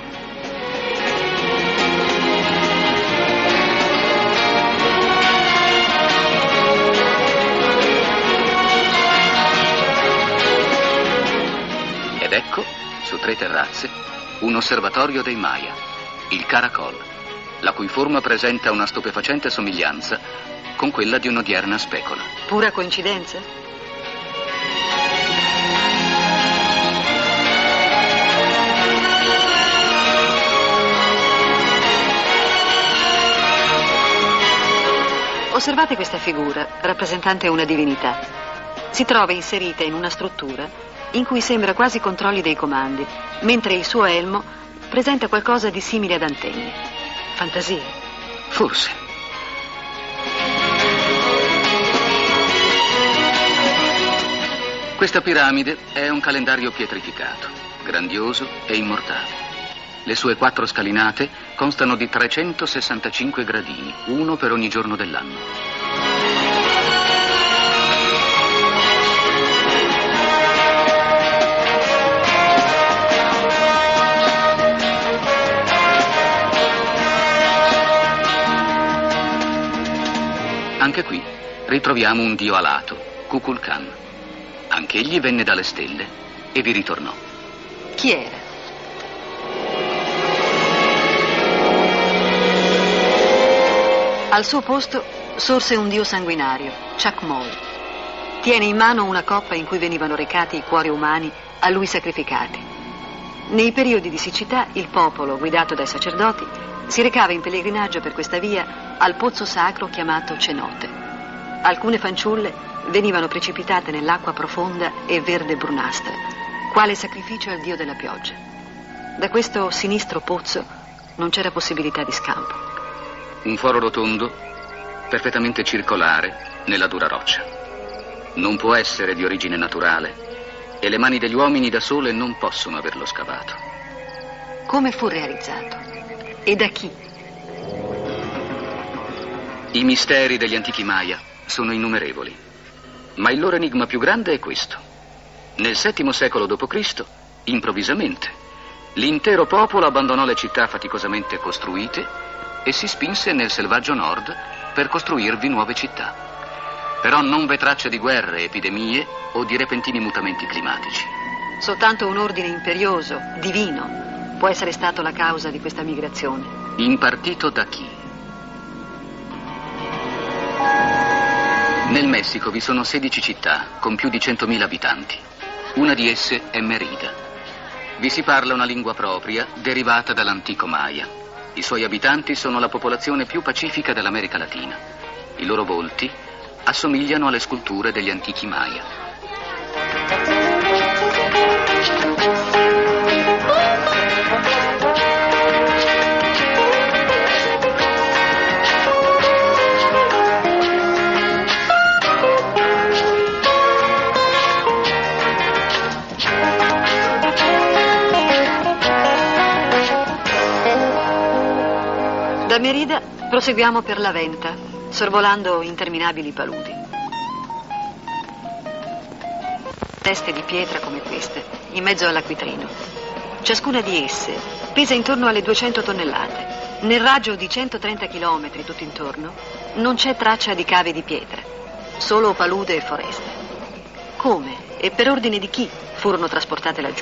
Ed ecco, su tre terrazze, un osservatorio dei Maya, il Caracol, la cui forma presenta una stupefacente somiglianza con quella di un'odierna specola. Pura coincidenza? Osservate questa figura, rappresentante una divinità. Si trova inserita in una struttura in cui sembra quasi controlli dei comandi, mentre il suo elmo presenta qualcosa di simile ad antenne. Fantasia? Forse. Questa piramide è un calendario pietrificato, grandioso e immortale. Le sue quattro scalinate constano di trecentosessantacinque gradini, uno per ogni giorno dell'anno. Anche qui ritroviamo un dio alato, Kukulkan. Anch'egli venne dalle stelle e vi ritornò. Chi era? Al suo posto sorse un dio sanguinario, Chakmol. Tiene in mano una coppa in cui venivano recati i cuori umani a lui sacrificati. Nei periodi di siccità il popolo, guidato dai sacerdoti, si recava in pellegrinaggio per questa via al pozzo sacro chiamato Cenote. Alcune fanciulle venivano precipitate nell'acqua profonda e verde brunastra, quale sacrificio al dio della pioggia. Da questo sinistro pozzo non c'era possibilità di scampo. Un foro rotondo, perfettamente circolare, nella dura roccia. Non può essere di origine naturale e le mani degli uomini da sole non possono averlo scavato. Come fu realizzato? E da chi? I misteri degli antichi Maya sono innumerevoli, ma il loro enigma più grande è questo. Nel settimo secolo dopo Cristo, improvvisamente, l'intero popolo abbandonò le città faticosamente costruite e si spinse nel selvaggio nord per costruirvi nuove città. Però non v'è traccia di guerre, epidemie o di repentini mutamenti climatici. Soltanto un ordine imperioso, divino, può essere stato la causa di questa migrazione. Impartito da chi? Nel Messico vi sono sedici città con più di centomila abitanti. Una di esse è Merida. Vi si parla una lingua propria derivata dall'antico Maya. I suoi abitanti sono la popolazione più pacifica dell'America Latina. I loro volti assomigliano alle sculture degli antichi Maya. Da Merida proseguiamo per la Venta, sorvolando interminabili paludi. Teste di pietra come queste, in mezzo all'acquitrino. Ciascuna di esse pesa intorno alle duecento tonnellate. Nel raggio di centotrenta chilometri tutto intorno non c'è traccia di cave di pietra, solo palude e foreste. Come e per ordine di chi furono trasportate laggiù?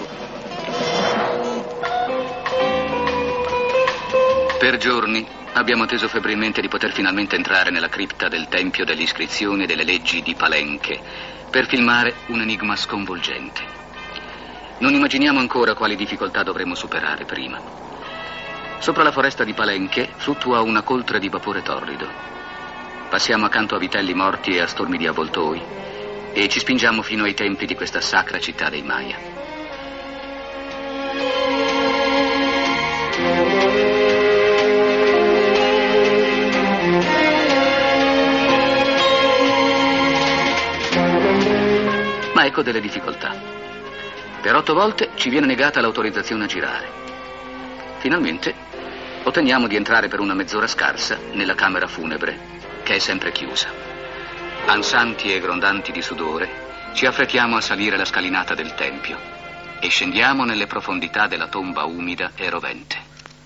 Per giorni abbiamo atteso febbrilmente di poter finalmente entrare nella cripta del Tempio delle Iscrizioni e delle Leggi di Palenque per filmare un enigma sconvolgente. Non immaginiamo ancora quali difficoltà dovremo superare prima. Sopra la foresta di Palenque fluttua una coltre di vapore torrido. Passiamo accanto a vitelli morti e a stormi di avvoltoi e ci spingiamo fino ai tempi di questa sacra città dei Maya. Ma ecco delle difficoltà. Per otto volte ci viene negata l'autorizzazione a girare. Finalmente otteniamo di entrare per una mezz'ora scarsa nella camera funebre, che è sempre chiusa. Ansanti e grondanti di sudore, ci affrettiamo a salire la scalinata del tempio e scendiamo nelle profondità della tomba umida e rovente.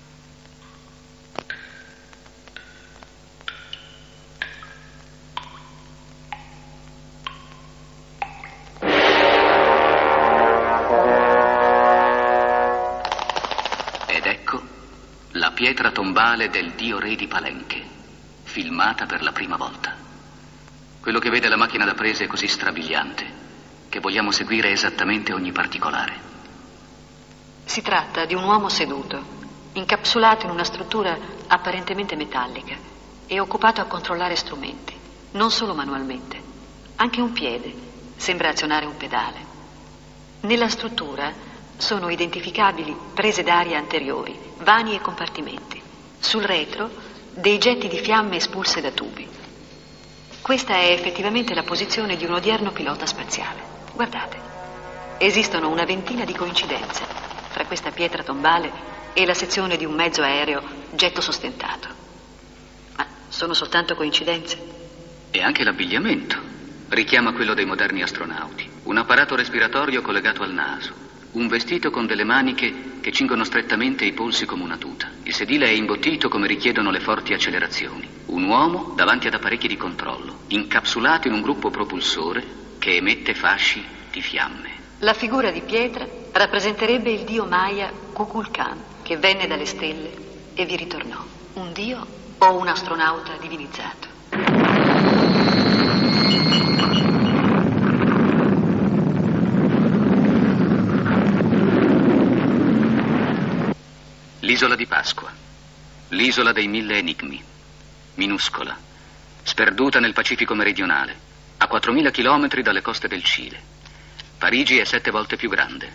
Pietra tombale del dio re di Palenque, filmata per la prima volta. Quello che vede la macchina da prese è così strabiliante che vogliamo seguire esattamente ogni particolare. Si tratta di un uomo seduto, incapsulato in una struttura apparentemente metallica e occupato a controllare strumenti, non solo manualmente. Anche un piede sembra azionare un pedale. Nella struttura sono identificabili prese d'aria anteriori, vani e compartimenti. Sul retro, dei getti di fiamme espulse da tubi. Questa è effettivamente la posizione di un odierno pilota spaziale. Guardate, esistono una ventina di coincidenze fra questa pietra tombale e la sezione di un mezzo aereo getto sostentato. Ma sono soltanto coincidenze? E anche l'abbigliamento richiama quello dei moderni astronauti. Un apparato respiratorio collegato al naso. Un vestito con delle maniche che cingono strettamente i polsi come una tuta. Il sedile è imbottito come richiedono le forti accelerazioni. Un uomo davanti ad apparecchi di controllo, incapsulato in un gruppo propulsore che emette fasci di fiamme. La figura di pietra rappresenterebbe il dio Maya Kukulkan, che venne dalle stelle e vi ritornò. Un dio o un astronauta divinizzato? L'isola di Pasqua, l'isola dei mille enigmi, minuscola, sperduta nel Pacifico meridionale, a quattromila chilometri dalle coste del Cile. Parigi è sette volte più grande.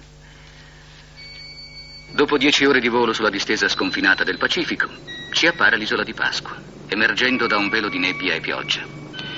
Dopo dieci ore di volo sulla distesa sconfinata del Pacifico, ci appare l'isola di Pasqua, emergendo da un velo di nebbia e pioggia.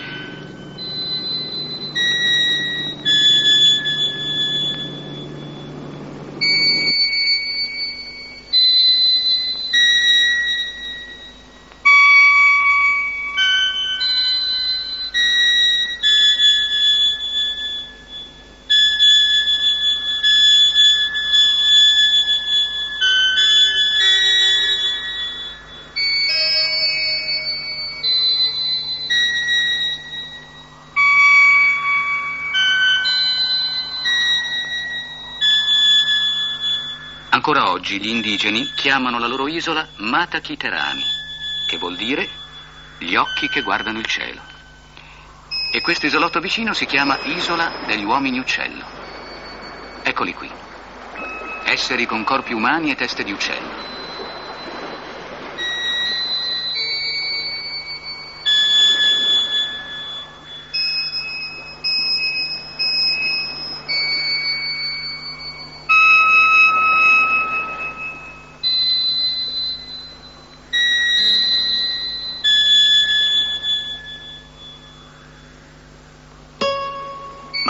Ancora oggi gli indigeni chiamano la loro isola Mata Kiterani, che vuol dire gli occhi che guardano il cielo. E questo isolotto vicino si chiama Isola degli Uomini Uccello. Eccoli qui, esseri con corpi umani e teste di uccello.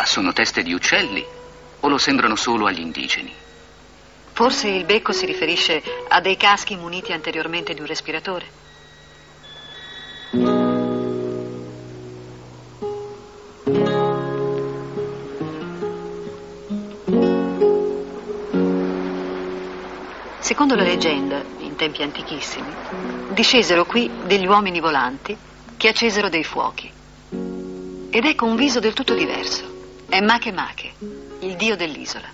sono teste di uccelli o lo sembrano solo agli indigeni? Forse il becco si riferisce a dei caschi muniti anteriormente di un respiratore. Secondo la leggenda, in tempi antichissimi, discesero qui degli uomini volanti che accesero dei fuochi. Ed ecco un viso del tutto diverso. È Make Make, il dio dell'isola.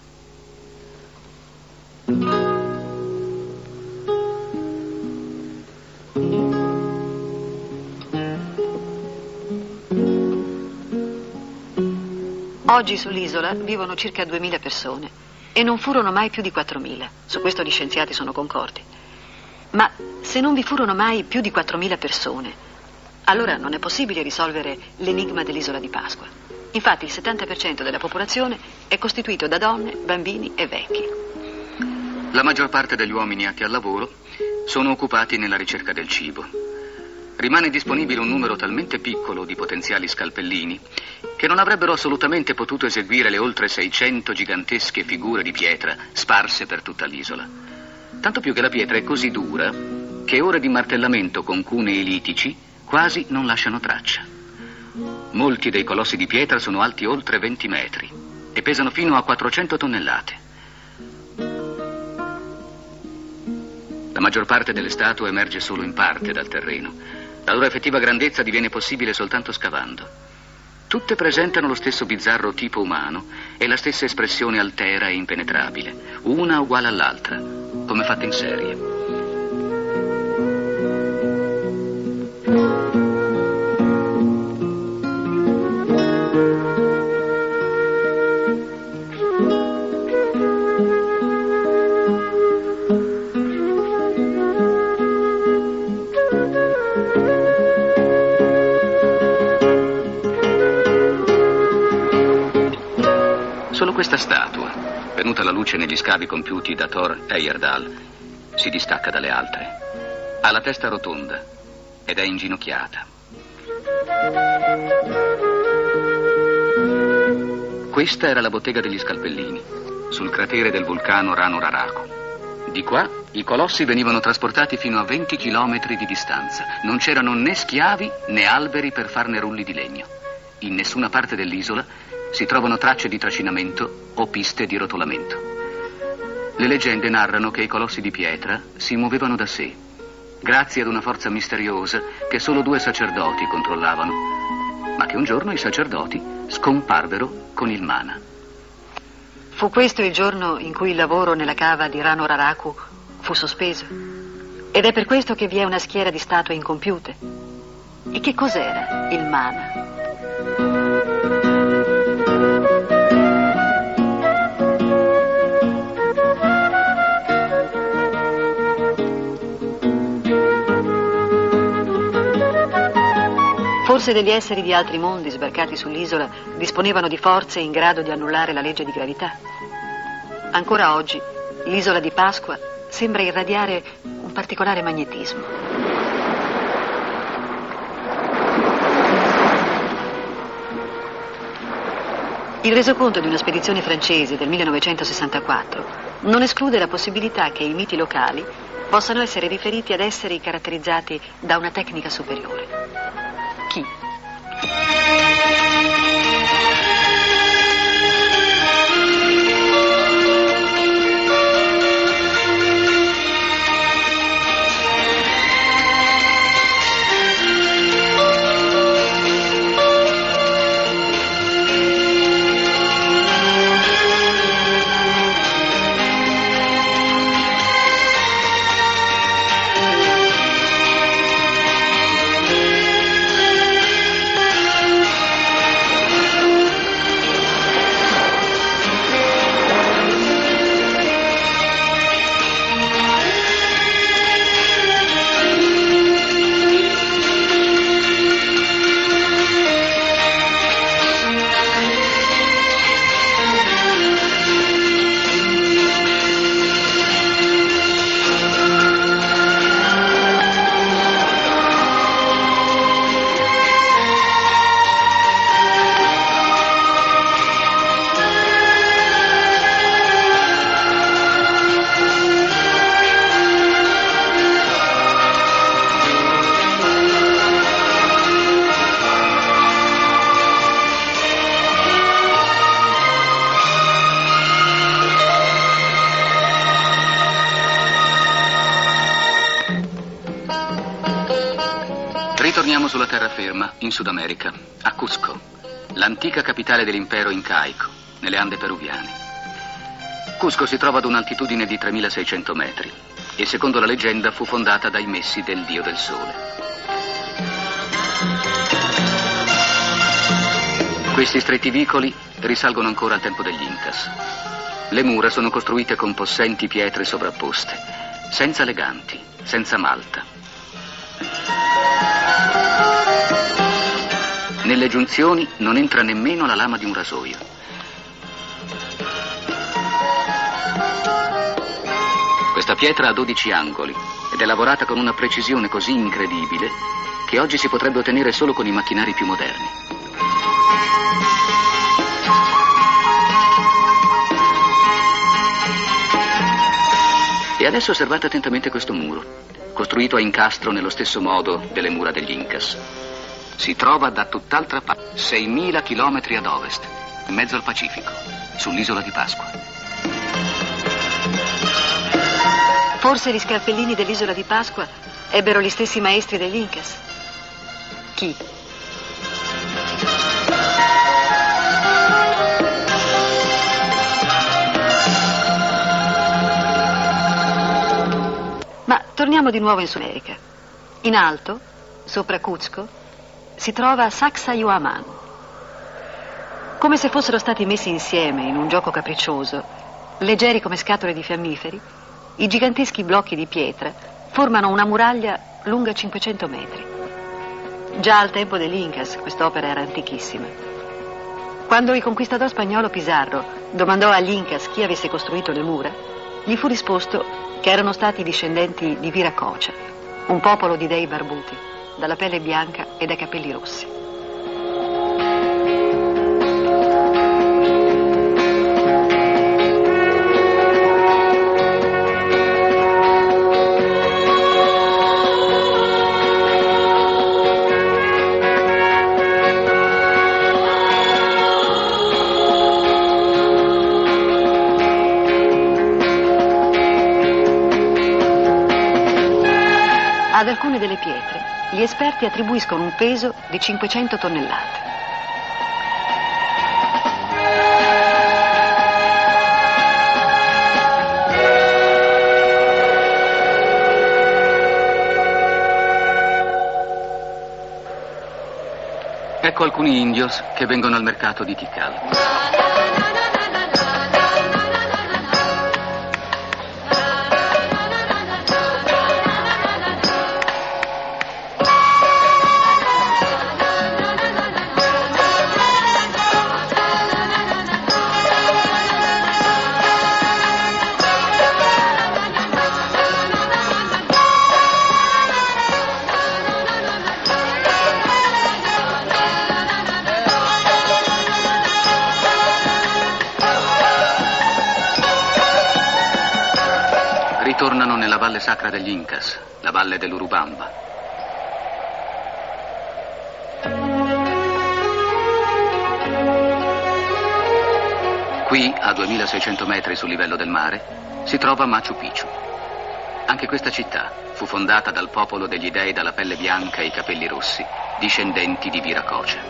Oggi sull'isola vivono circa duemila persone e non furono mai più di quattromila. Su questo gli scienziati sono concordi. Ma se non vi furono mai più di quattromila persone, allora non è possibile risolvere l'enigma dell'isola di Pasqua. Infatti il settanta per cento della popolazione è costituito da donne, bambini e vecchi. La maggior parte degli uomini atti al lavoro sono occupati nella ricerca del cibo. Rimane disponibile un numero talmente piccolo di potenziali scalpellini che non avrebbero assolutamente potuto eseguire le oltre seicento gigantesche figure di pietra sparse per tutta l'isola. Tanto più che la pietra è così dura che ore di martellamento con cunei litici quasi non lasciano traccia. Molti dei colossi di pietra sono alti oltre venti metri e pesano fino a quattrocento tonnellate. La maggior parte delle statue emerge solo in parte dal terreno. La loro effettiva grandezza diviene possibile soltanto scavando. Tutte presentano lo stesso bizzarro tipo umano e la stessa espressione altera e impenetrabile, una uguale all'altra, come fatta in serie. Solo questa statua, venuta alla luce negli scavi compiuti da Thor Heyerdahl, si distacca dalle altre. Ha la testa rotonda ed è inginocchiata. Questa era la bottega degli scalpellini, sul cratere del vulcano Rano Raraku. Di qua i colossi venivano trasportati fino a venti chilometri di distanza. Non c'erano né schiavi né alberi per farne rulli di legno. In nessuna parte dell'isola si trovano tracce di trascinamento o piste di rotolamento. Le leggende narrano che i colossi di pietra si muovevano da sé, grazie ad una forza misteriosa che solo due sacerdoti controllavano, ma che un giorno i sacerdoti scomparvero con il mana. Fu questo il giorno in cui il lavoro nella cava di Rano Raraku fu sospeso. Ed è per questo che vi è una schiera di statue incompiute. E che cos'era il mana? Forse degli esseri di altri mondi sbarcati sull'isola disponevano di forze in grado di annullare la legge di gravità. Ancora oggi l'isola di Pasqua sembra irradiare un particolare magnetismo. Il resoconto di una spedizione francese del millenovecentosessantaquattro non esclude la possibilità che i miti locali possano essere riferiti ad esseri caratterizzati da una tecnica superiore. Chi? Ritorniamo sulla terraferma, in Sud America, a Cusco, l'antica capitale dell'impero incaico, nelle Ande peruviane. Cusco si trova ad un'altitudine di tremilaseicento metri e secondo la leggenda fu fondata dai messi del dio del sole. Questi stretti vicoli risalgono ancora al tempo degli Incas. Le mura sono costruite con possenti pietre sovrapposte, senza leganti, senza malta. Nelle giunzioni non entra nemmeno la lama di un rasoio. Questa pietra ha dodici angoli ed è lavorata con una precisione così incredibile che oggi si potrebbe ottenere solo con i macchinari più moderni. E adesso osservate attentamente questo muro, costruito a incastro nello stesso modo delle mura degli Incas. Si trova da tutt'altra parte, seimila chilometri ad ovest, in mezzo al Pacifico, sull'isola di Pasqua. Forse gli scalpellini dell'isola di Pasqua ebbero gli stessi maestri degli Incas. Chi? Ma torniamo di nuovo in Sud America. In alto, sopra Cuzco, si trova Sacsayhuamán. Come se fossero stati messi insieme in un gioco capriccioso, leggeri come scatole di fiammiferi, i giganteschi blocchi di pietra formano una muraglia lunga cinquecento metri. Già al tempo degli Incas quest'opera era antichissima. Quando il conquistador spagnolo Pizarro domandò agli Incas chi avesse costruito le mura, gli fu risposto che erano stati discendenti di Viracocha, un popolo di dei barbuti, dalla pelle bianca e dai capelli rossi. Ad alcune delle pietre gli esperti attribuiscono un peso di cinquecento tonnellate. Ecco alcuni indios che vengono al mercato di Tikal. Ritornano nella valle sacra degli Incas, la valle dell'Urubamba. Qui, a duemilaseicento metri sul livello del mare, si trova Machu Picchu. Anche questa città fu fondata dal popolo degli dei dalla pelle bianca e i capelli rossi, discendenti di Viracocha.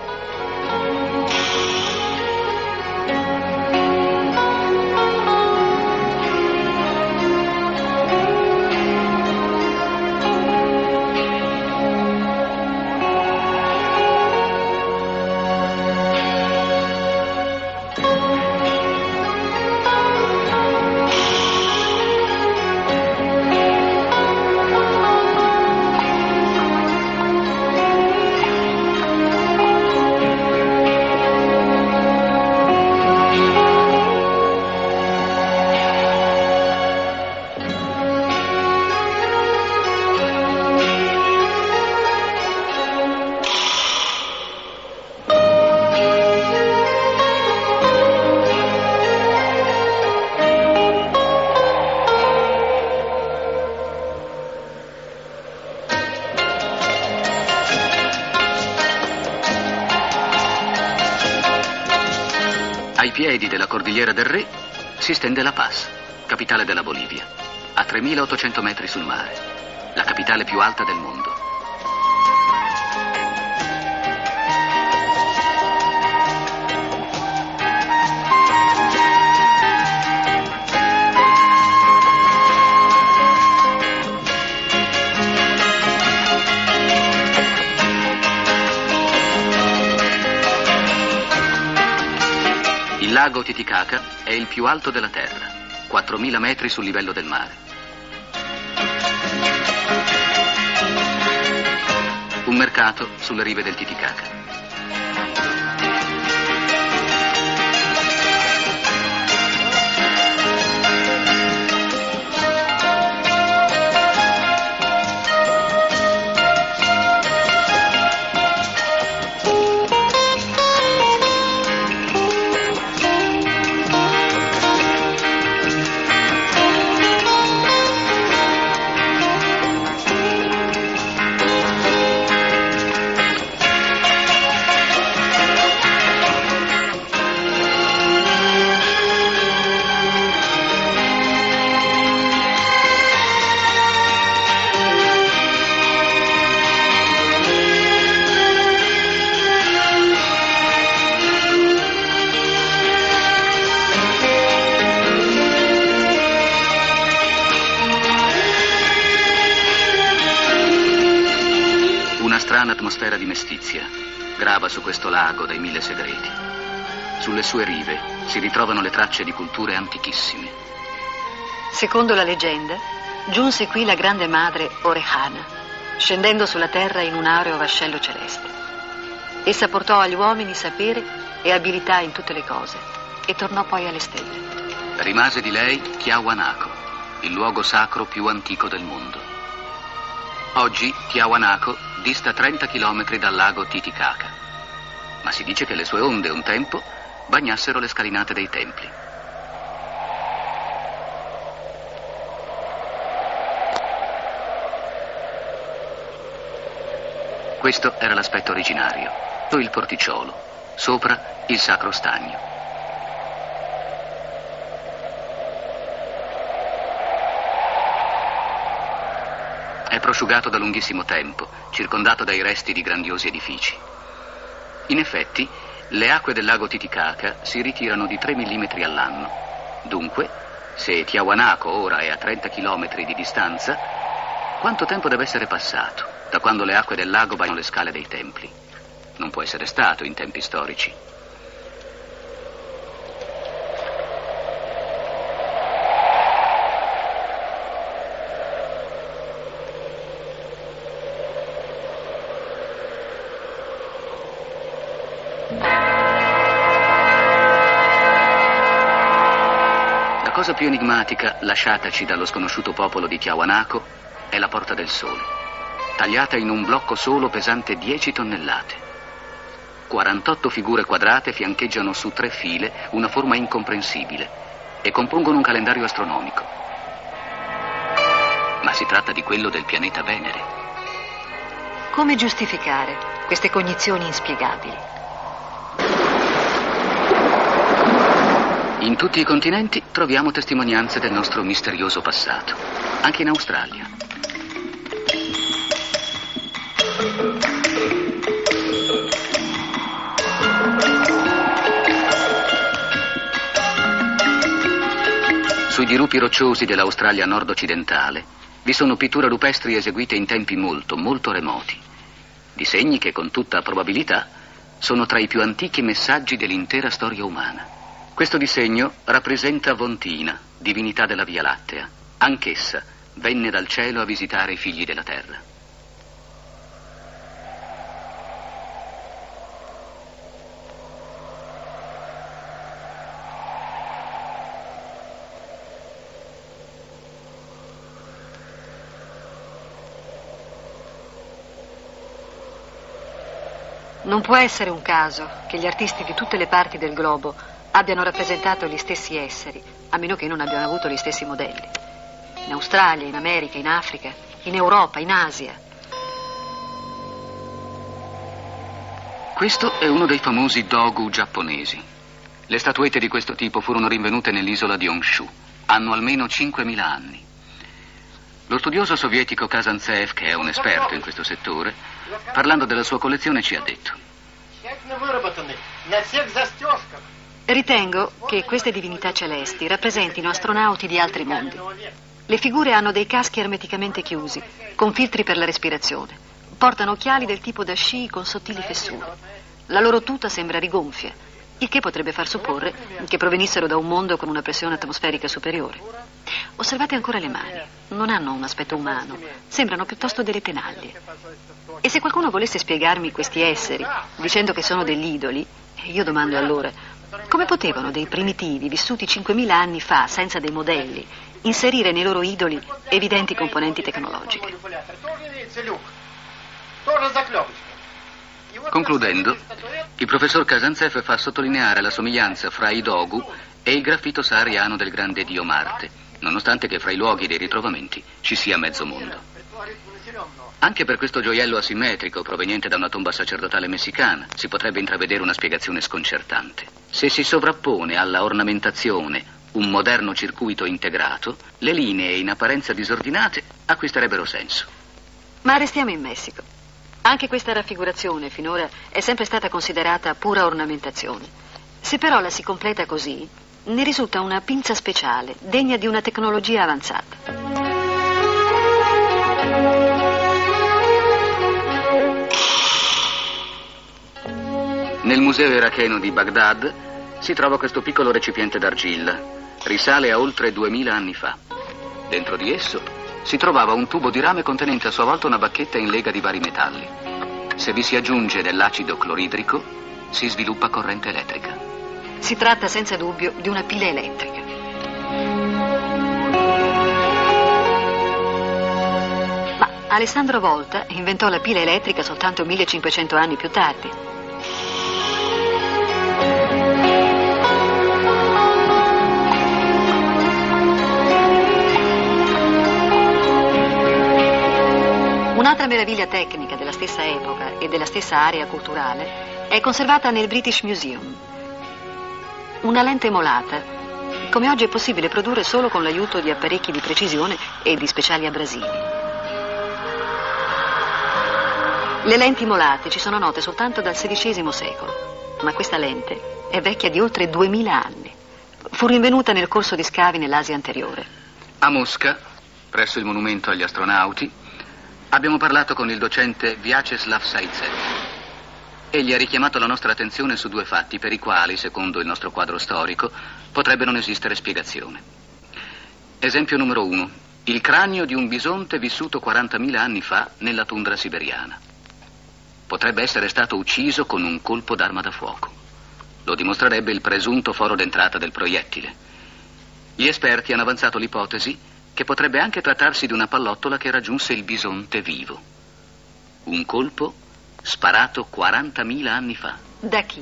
Ai piedi della Cordigliera del Re si stende La Paz, capitale della Bolivia, a tremilaottocento metri sul mare, la capitale più alta del mondo. lago Titicaca è il più alto della Terra, quattromila metri sul livello del mare. Un mercato sulle rive del Titicaca. Strana atmosfera di mestizia grava su questo lago dai mille segreti. Sulle sue rive si ritrovano le tracce di culture antichissime. Secondo la leggenda, giunse qui la grande madre Orejana, scendendo sulla terra in un aureo vascello celeste. Essa portò agli uomini sapere e abilità in tutte le cose e tornò poi alle stelle. Rimase di lei Tiahuanaco, il luogo sacro più antico del mondo. Oggi Tiahuanaco dista trenta chilometri dal lago Titicaca, ma si dice che le sue onde un tempo bagnassero le scalinate dei templi. Questo era l'aspetto originario, poi il porticciolo, sopra il sacro stagno. È prosciugato da lunghissimo tempo, circondato dai resti di grandiosi edifici. In effetti, le acque del lago Titicaca si ritirano di tre millimetri all'anno. Dunque, se Tiahuanaco ora è a trenta chilometri di distanza, quanto tempo deve essere passato da quando le acque del lago bagnano le scale dei templi? Non può essere stato in tempi storici. La cosa più enigmatica lasciataci dallo sconosciuto popolo di Tiahuanaco è la Porta del Sole, tagliata in un blocco solo pesante dieci tonnellate. quarantotto figure quadrate fiancheggiano su tre file una forma incomprensibile e compongono un calendario astronomico. Ma si tratta di quello del pianeta Venere. Come giustificare queste cognizioni inspiegabili? In tutti i continenti troviamo testimonianze del nostro misterioso passato, anche in Australia. Sui dirupi rocciosi dell'Australia nord-occidentale vi sono pitture rupestri eseguite in tempi molto, molto remoti. Disegni che con tutta probabilità sono tra i più antichi messaggi dell'intera storia umana. Questo disegno rappresenta Vontina, divinità della Via Lattea. Anch'essa venne dal cielo a visitare i figli della terra. Non può essere un caso che gli artisti di tutte le parti del globo abbiano rappresentato gli stessi esseri, a meno che non abbiano avuto gli stessi modelli. In Australia, in America, in Africa, in Europa, in Asia. Questo è uno dei famosi dogu giapponesi. Le statuette di questo tipo furono rinvenute nell'isola di Honshu. Hanno almeno cinquemila anni. Lo studioso sovietico Kazantsev, che è un esperto in questo settore, parlando della sua collezione ci ha detto: ritengo che queste divinità celesti rappresentino astronauti di altri mondi. Le figure hanno dei caschi ermeticamente chiusi, con filtri per la respirazione. Portano occhiali del tipo da sci con sottili fessure. La loro tuta sembra rigonfia. il che potrebbe far supporre che provenissero da un mondo con una pressione atmosferica superiore. Osservate ancora le mani, non hanno un aspetto umano, sembrano piuttosto delle tenaglie. E se qualcuno volesse spiegarmi questi esseri, dicendo che sono degli idoli, io domando allora, come potevano dei primitivi vissuti cinquemila anni fa senza dei modelli inserire nei loro idoli evidenti componenti tecnologiche? Concludendo, il professor Kazantsev fa sottolineare la somiglianza fra i Dogu e il graffito sahariano del grande dio Marte, nonostante che fra i luoghi dei ritrovamenti ci sia mezzo mondo. Anche per questo gioiello asimmetrico proveniente da una tomba sacerdotale messicana si potrebbe intravedere una spiegazione sconcertante. Se si sovrappone alla ornamentazione un moderno circuito integrato, le linee in apparenza disordinate acquisterebbero senso. Ma restiamo in Messico. Anche questa raffigurazione finora è sempre stata considerata pura ornamentazione. Se però la si completa così, ne risulta una pinza speciale, degna di una tecnologia avanzata. Nel museo iracheno di Baghdad si trova questo piccolo recipiente d'argilla. Risale a oltre duemila anni fa. Dentro di esso si trovava un tubo di rame contenente a sua volta una bacchetta in lega di vari metalli. Se vi si aggiunge dell'acido cloridrico, si sviluppa corrente elettrica. Si tratta senza dubbio di una pila elettrica. Ma Alessandro Volta inventò la pila elettrica soltanto millecinquecento anni più tardi. Un'altra meraviglia tecnica della stessa epoca e della stessa area culturale è conservata nel British Museum. Una lente molata, come oggi è possibile produrre solo con l'aiuto di apparecchi di precisione e di speciali abrasivi. Le lenti molate ci sono note soltanto dal sedicesimo secolo, ma questa lente è vecchia di oltre duemila anni. Fu rinvenuta nel corso di scavi nell'Asia anteriore. A Mosca, presso il monumento agli astronauti, abbiamo parlato con il docente Vyacheslav Zaitsev. Egli ha richiamato la nostra attenzione su due fatti per i quali, secondo il nostro quadro storico, potrebbe non esistere spiegazione. Esempio numero uno. Il cranio di un bisonte vissuto quarantamila anni fa nella tundra siberiana. Potrebbe essere stato ucciso con un colpo d'arma da fuoco. Lo dimostrerebbe il presunto foro d'entrata del proiettile. Gli esperti hanno avanzato l'ipotesi che potrebbe anche trattarsi di una pallottola che raggiunse il bisonte vivo. Un colpo sparato quarantamila anni fa. Da chi?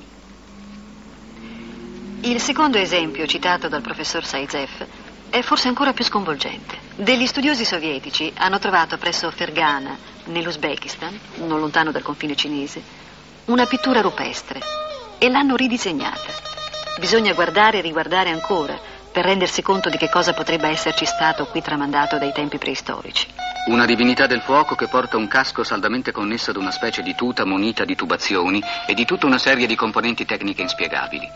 Il secondo esempio citato dal professor Zaitsev è forse ancora più sconvolgente. Degli studiosi sovietici hanno trovato presso Fergana, nell'Uzbekistan, non lontano dal confine cinese, una pittura rupestre e l'hanno ridisegnata. Bisogna guardare e riguardare ancora per rendersi conto di che cosa potrebbe esserci stato qui tramandato dai tempi preistorici. Una divinità del fuoco che porta un casco saldamente connesso ad una specie di tuta munita di tubazioni e di tutta una serie di componenti tecniche inspiegabili.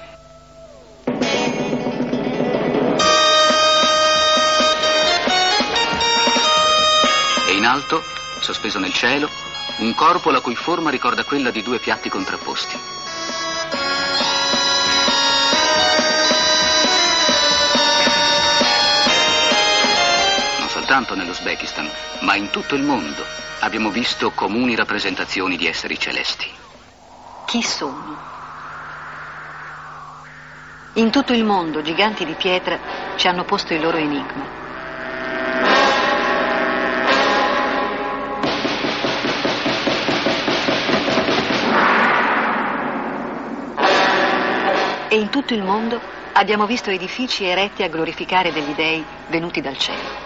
E in alto, sospeso nel cielo, un corpo la cui forma ricorda quella di due piatti contrapposti. Tanto nell'Uzbekistan, ma in tutto il mondo abbiamo visto comuni rappresentazioni di esseri celesti. Chi sono? In tutto il mondo giganti di pietra ci hanno posto il loro enigma. E in tutto il mondo abbiamo visto edifici eretti a glorificare degli dei venuti dal cielo.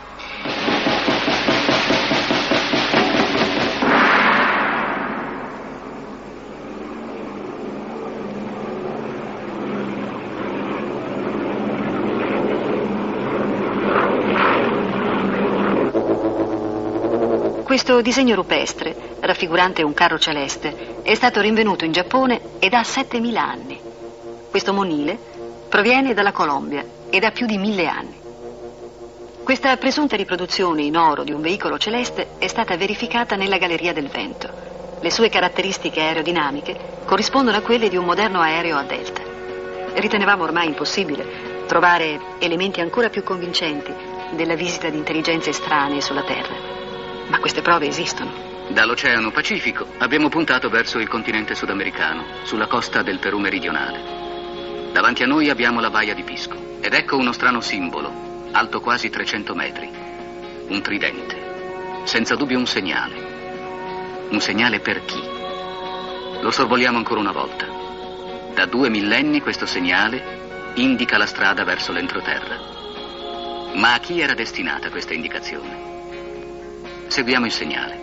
Questo disegno rupestre, raffigurante un carro celeste, è stato rinvenuto in Giappone ed ha settemila anni. Questo monile proviene dalla Colombia ed ha più di mille anni. Questa presunta riproduzione in oro di un veicolo celeste è stata verificata nella Galleria del Vento. Le sue caratteristiche aerodinamiche corrispondono a quelle di un moderno aereo a delta. Ritenevamo ormai impossibile trovare elementi ancora più convincenti della visita di intelligenze estranee sulla Terra. Ma queste prove esistono. Dall'Oceano Pacifico abbiamo puntato verso il continente sudamericano, sulla costa del Perù meridionale. Davanti a noi abbiamo la baia di Pisco. Ed ecco uno strano simbolo, alto quasi trecento metri. Un tridente. Senza dubbio un segnale. Un segnale per chi? Lo sorvoliamo ancora una volta. Da due millenni questo segnale indica la strada verso l'entroterra. Ma a chi era destinata questa indicazione? Seguiamo il segnale.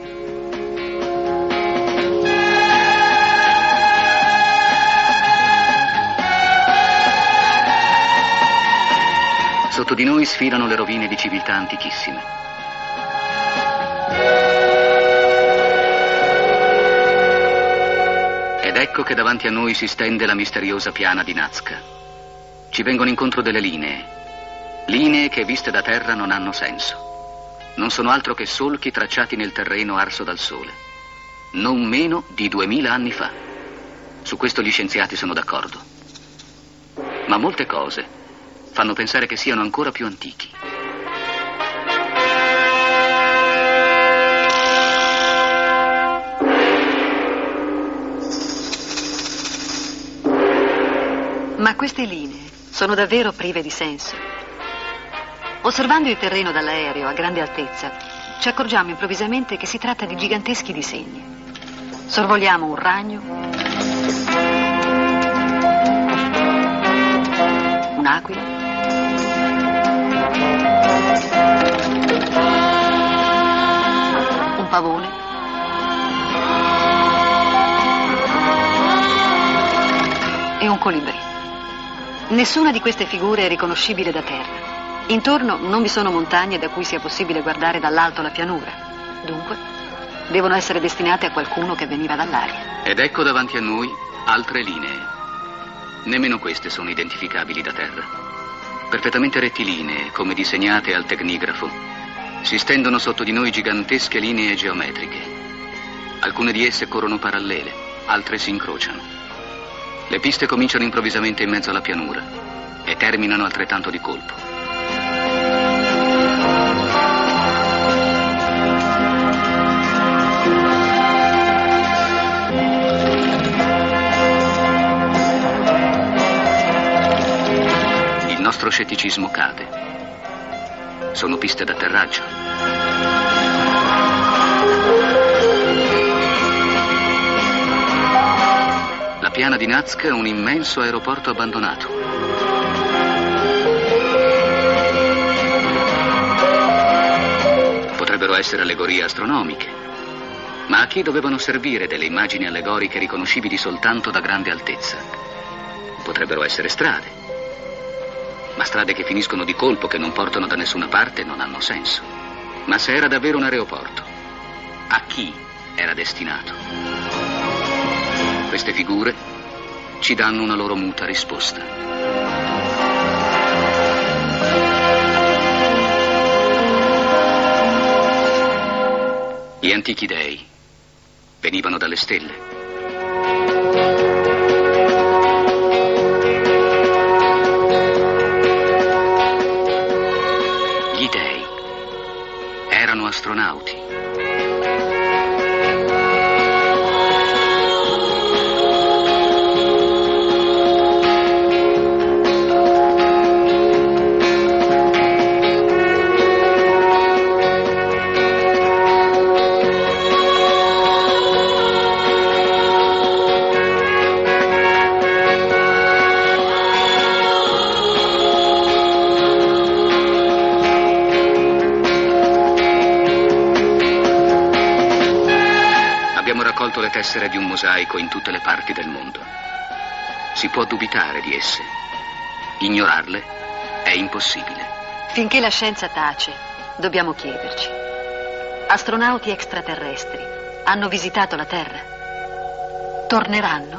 Sotto di noi sfilano le rovine di civiltà antichissime. Ed ecco che davanti a noi si stende la misteriosa piana di Nazca. Ci vengono incontro delle linee. Linee che viste da terra non hanno senso. Non sono altro che solchi tracciati nel terreno arso dal sole. Non meno di duemila anni fa. Su questo gli scienziati sono d'accordo. Ma molte cose fanno pensare che siano ancora più antichi. Ma queste linee sono davvero prive di senso. Osservando il terreno dall'aereo a grande altezza, ci accorgiamo improvvisamente che si tratta di giganteschi disegni. Sorvoliamo un ragno, un'aquila, un pavone, e un colibrì. Nessuna di queste figure è riconoscibile da terra. Intorno non vi sono montagne da cui sia possibile guardare dall'alto la pianura. Dunque, devono essere destinate a qualcuno che veniva dall'aria. Ed ecco davanti a noi altre linee. Nemmeno queste sono identificabili da terra. Perfettamente rettilinee, come disegnate al tecnigrafo, si stendono sotto di noi gigantesche linee geometriche. Alcune di esse corrono parallele, altre si incrociano. Le piste cominciano improvvisamente in mezzo alla pianura e terminano altrettanto di colpo. Il nostro scetticismo cade. Sono piste d'atterraggio. La piana di Nazca è un immenso aeroporto abbandonato. Potrebbero essere allegorie astronomiche, ma a chi dovevano servire delle immagini allegoriche riconoscibili soltanto da grande altezza? Potrebbero essere strade, ma strade che finiscono di colpo, che non portano da nessuna parte, non hanno senso. Ma se era davvero un aeroporto, a chi era destinato? Queste figure ci danno una loro muta risposta. Gli antichi dei venivano dalle stelle. Gli dei erano astronauti. Le tessere di un mosaico in tutte le parti del mondo. Si può dubitare di esse. Ignorarle è impossibile. Finché la scienza tace, dobbiamo chiederci: astronauti extraterrestri hanno visitato la Terra? Torneranno?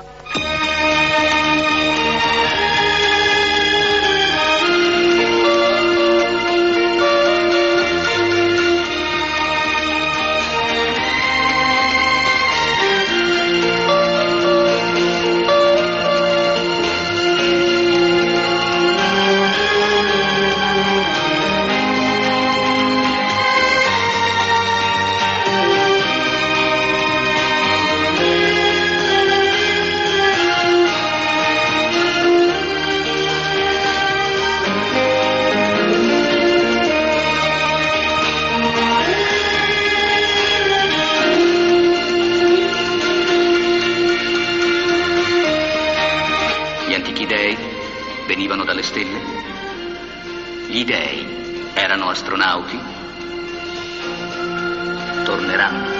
stelle? Gli dei erano astronauti? Torneranno?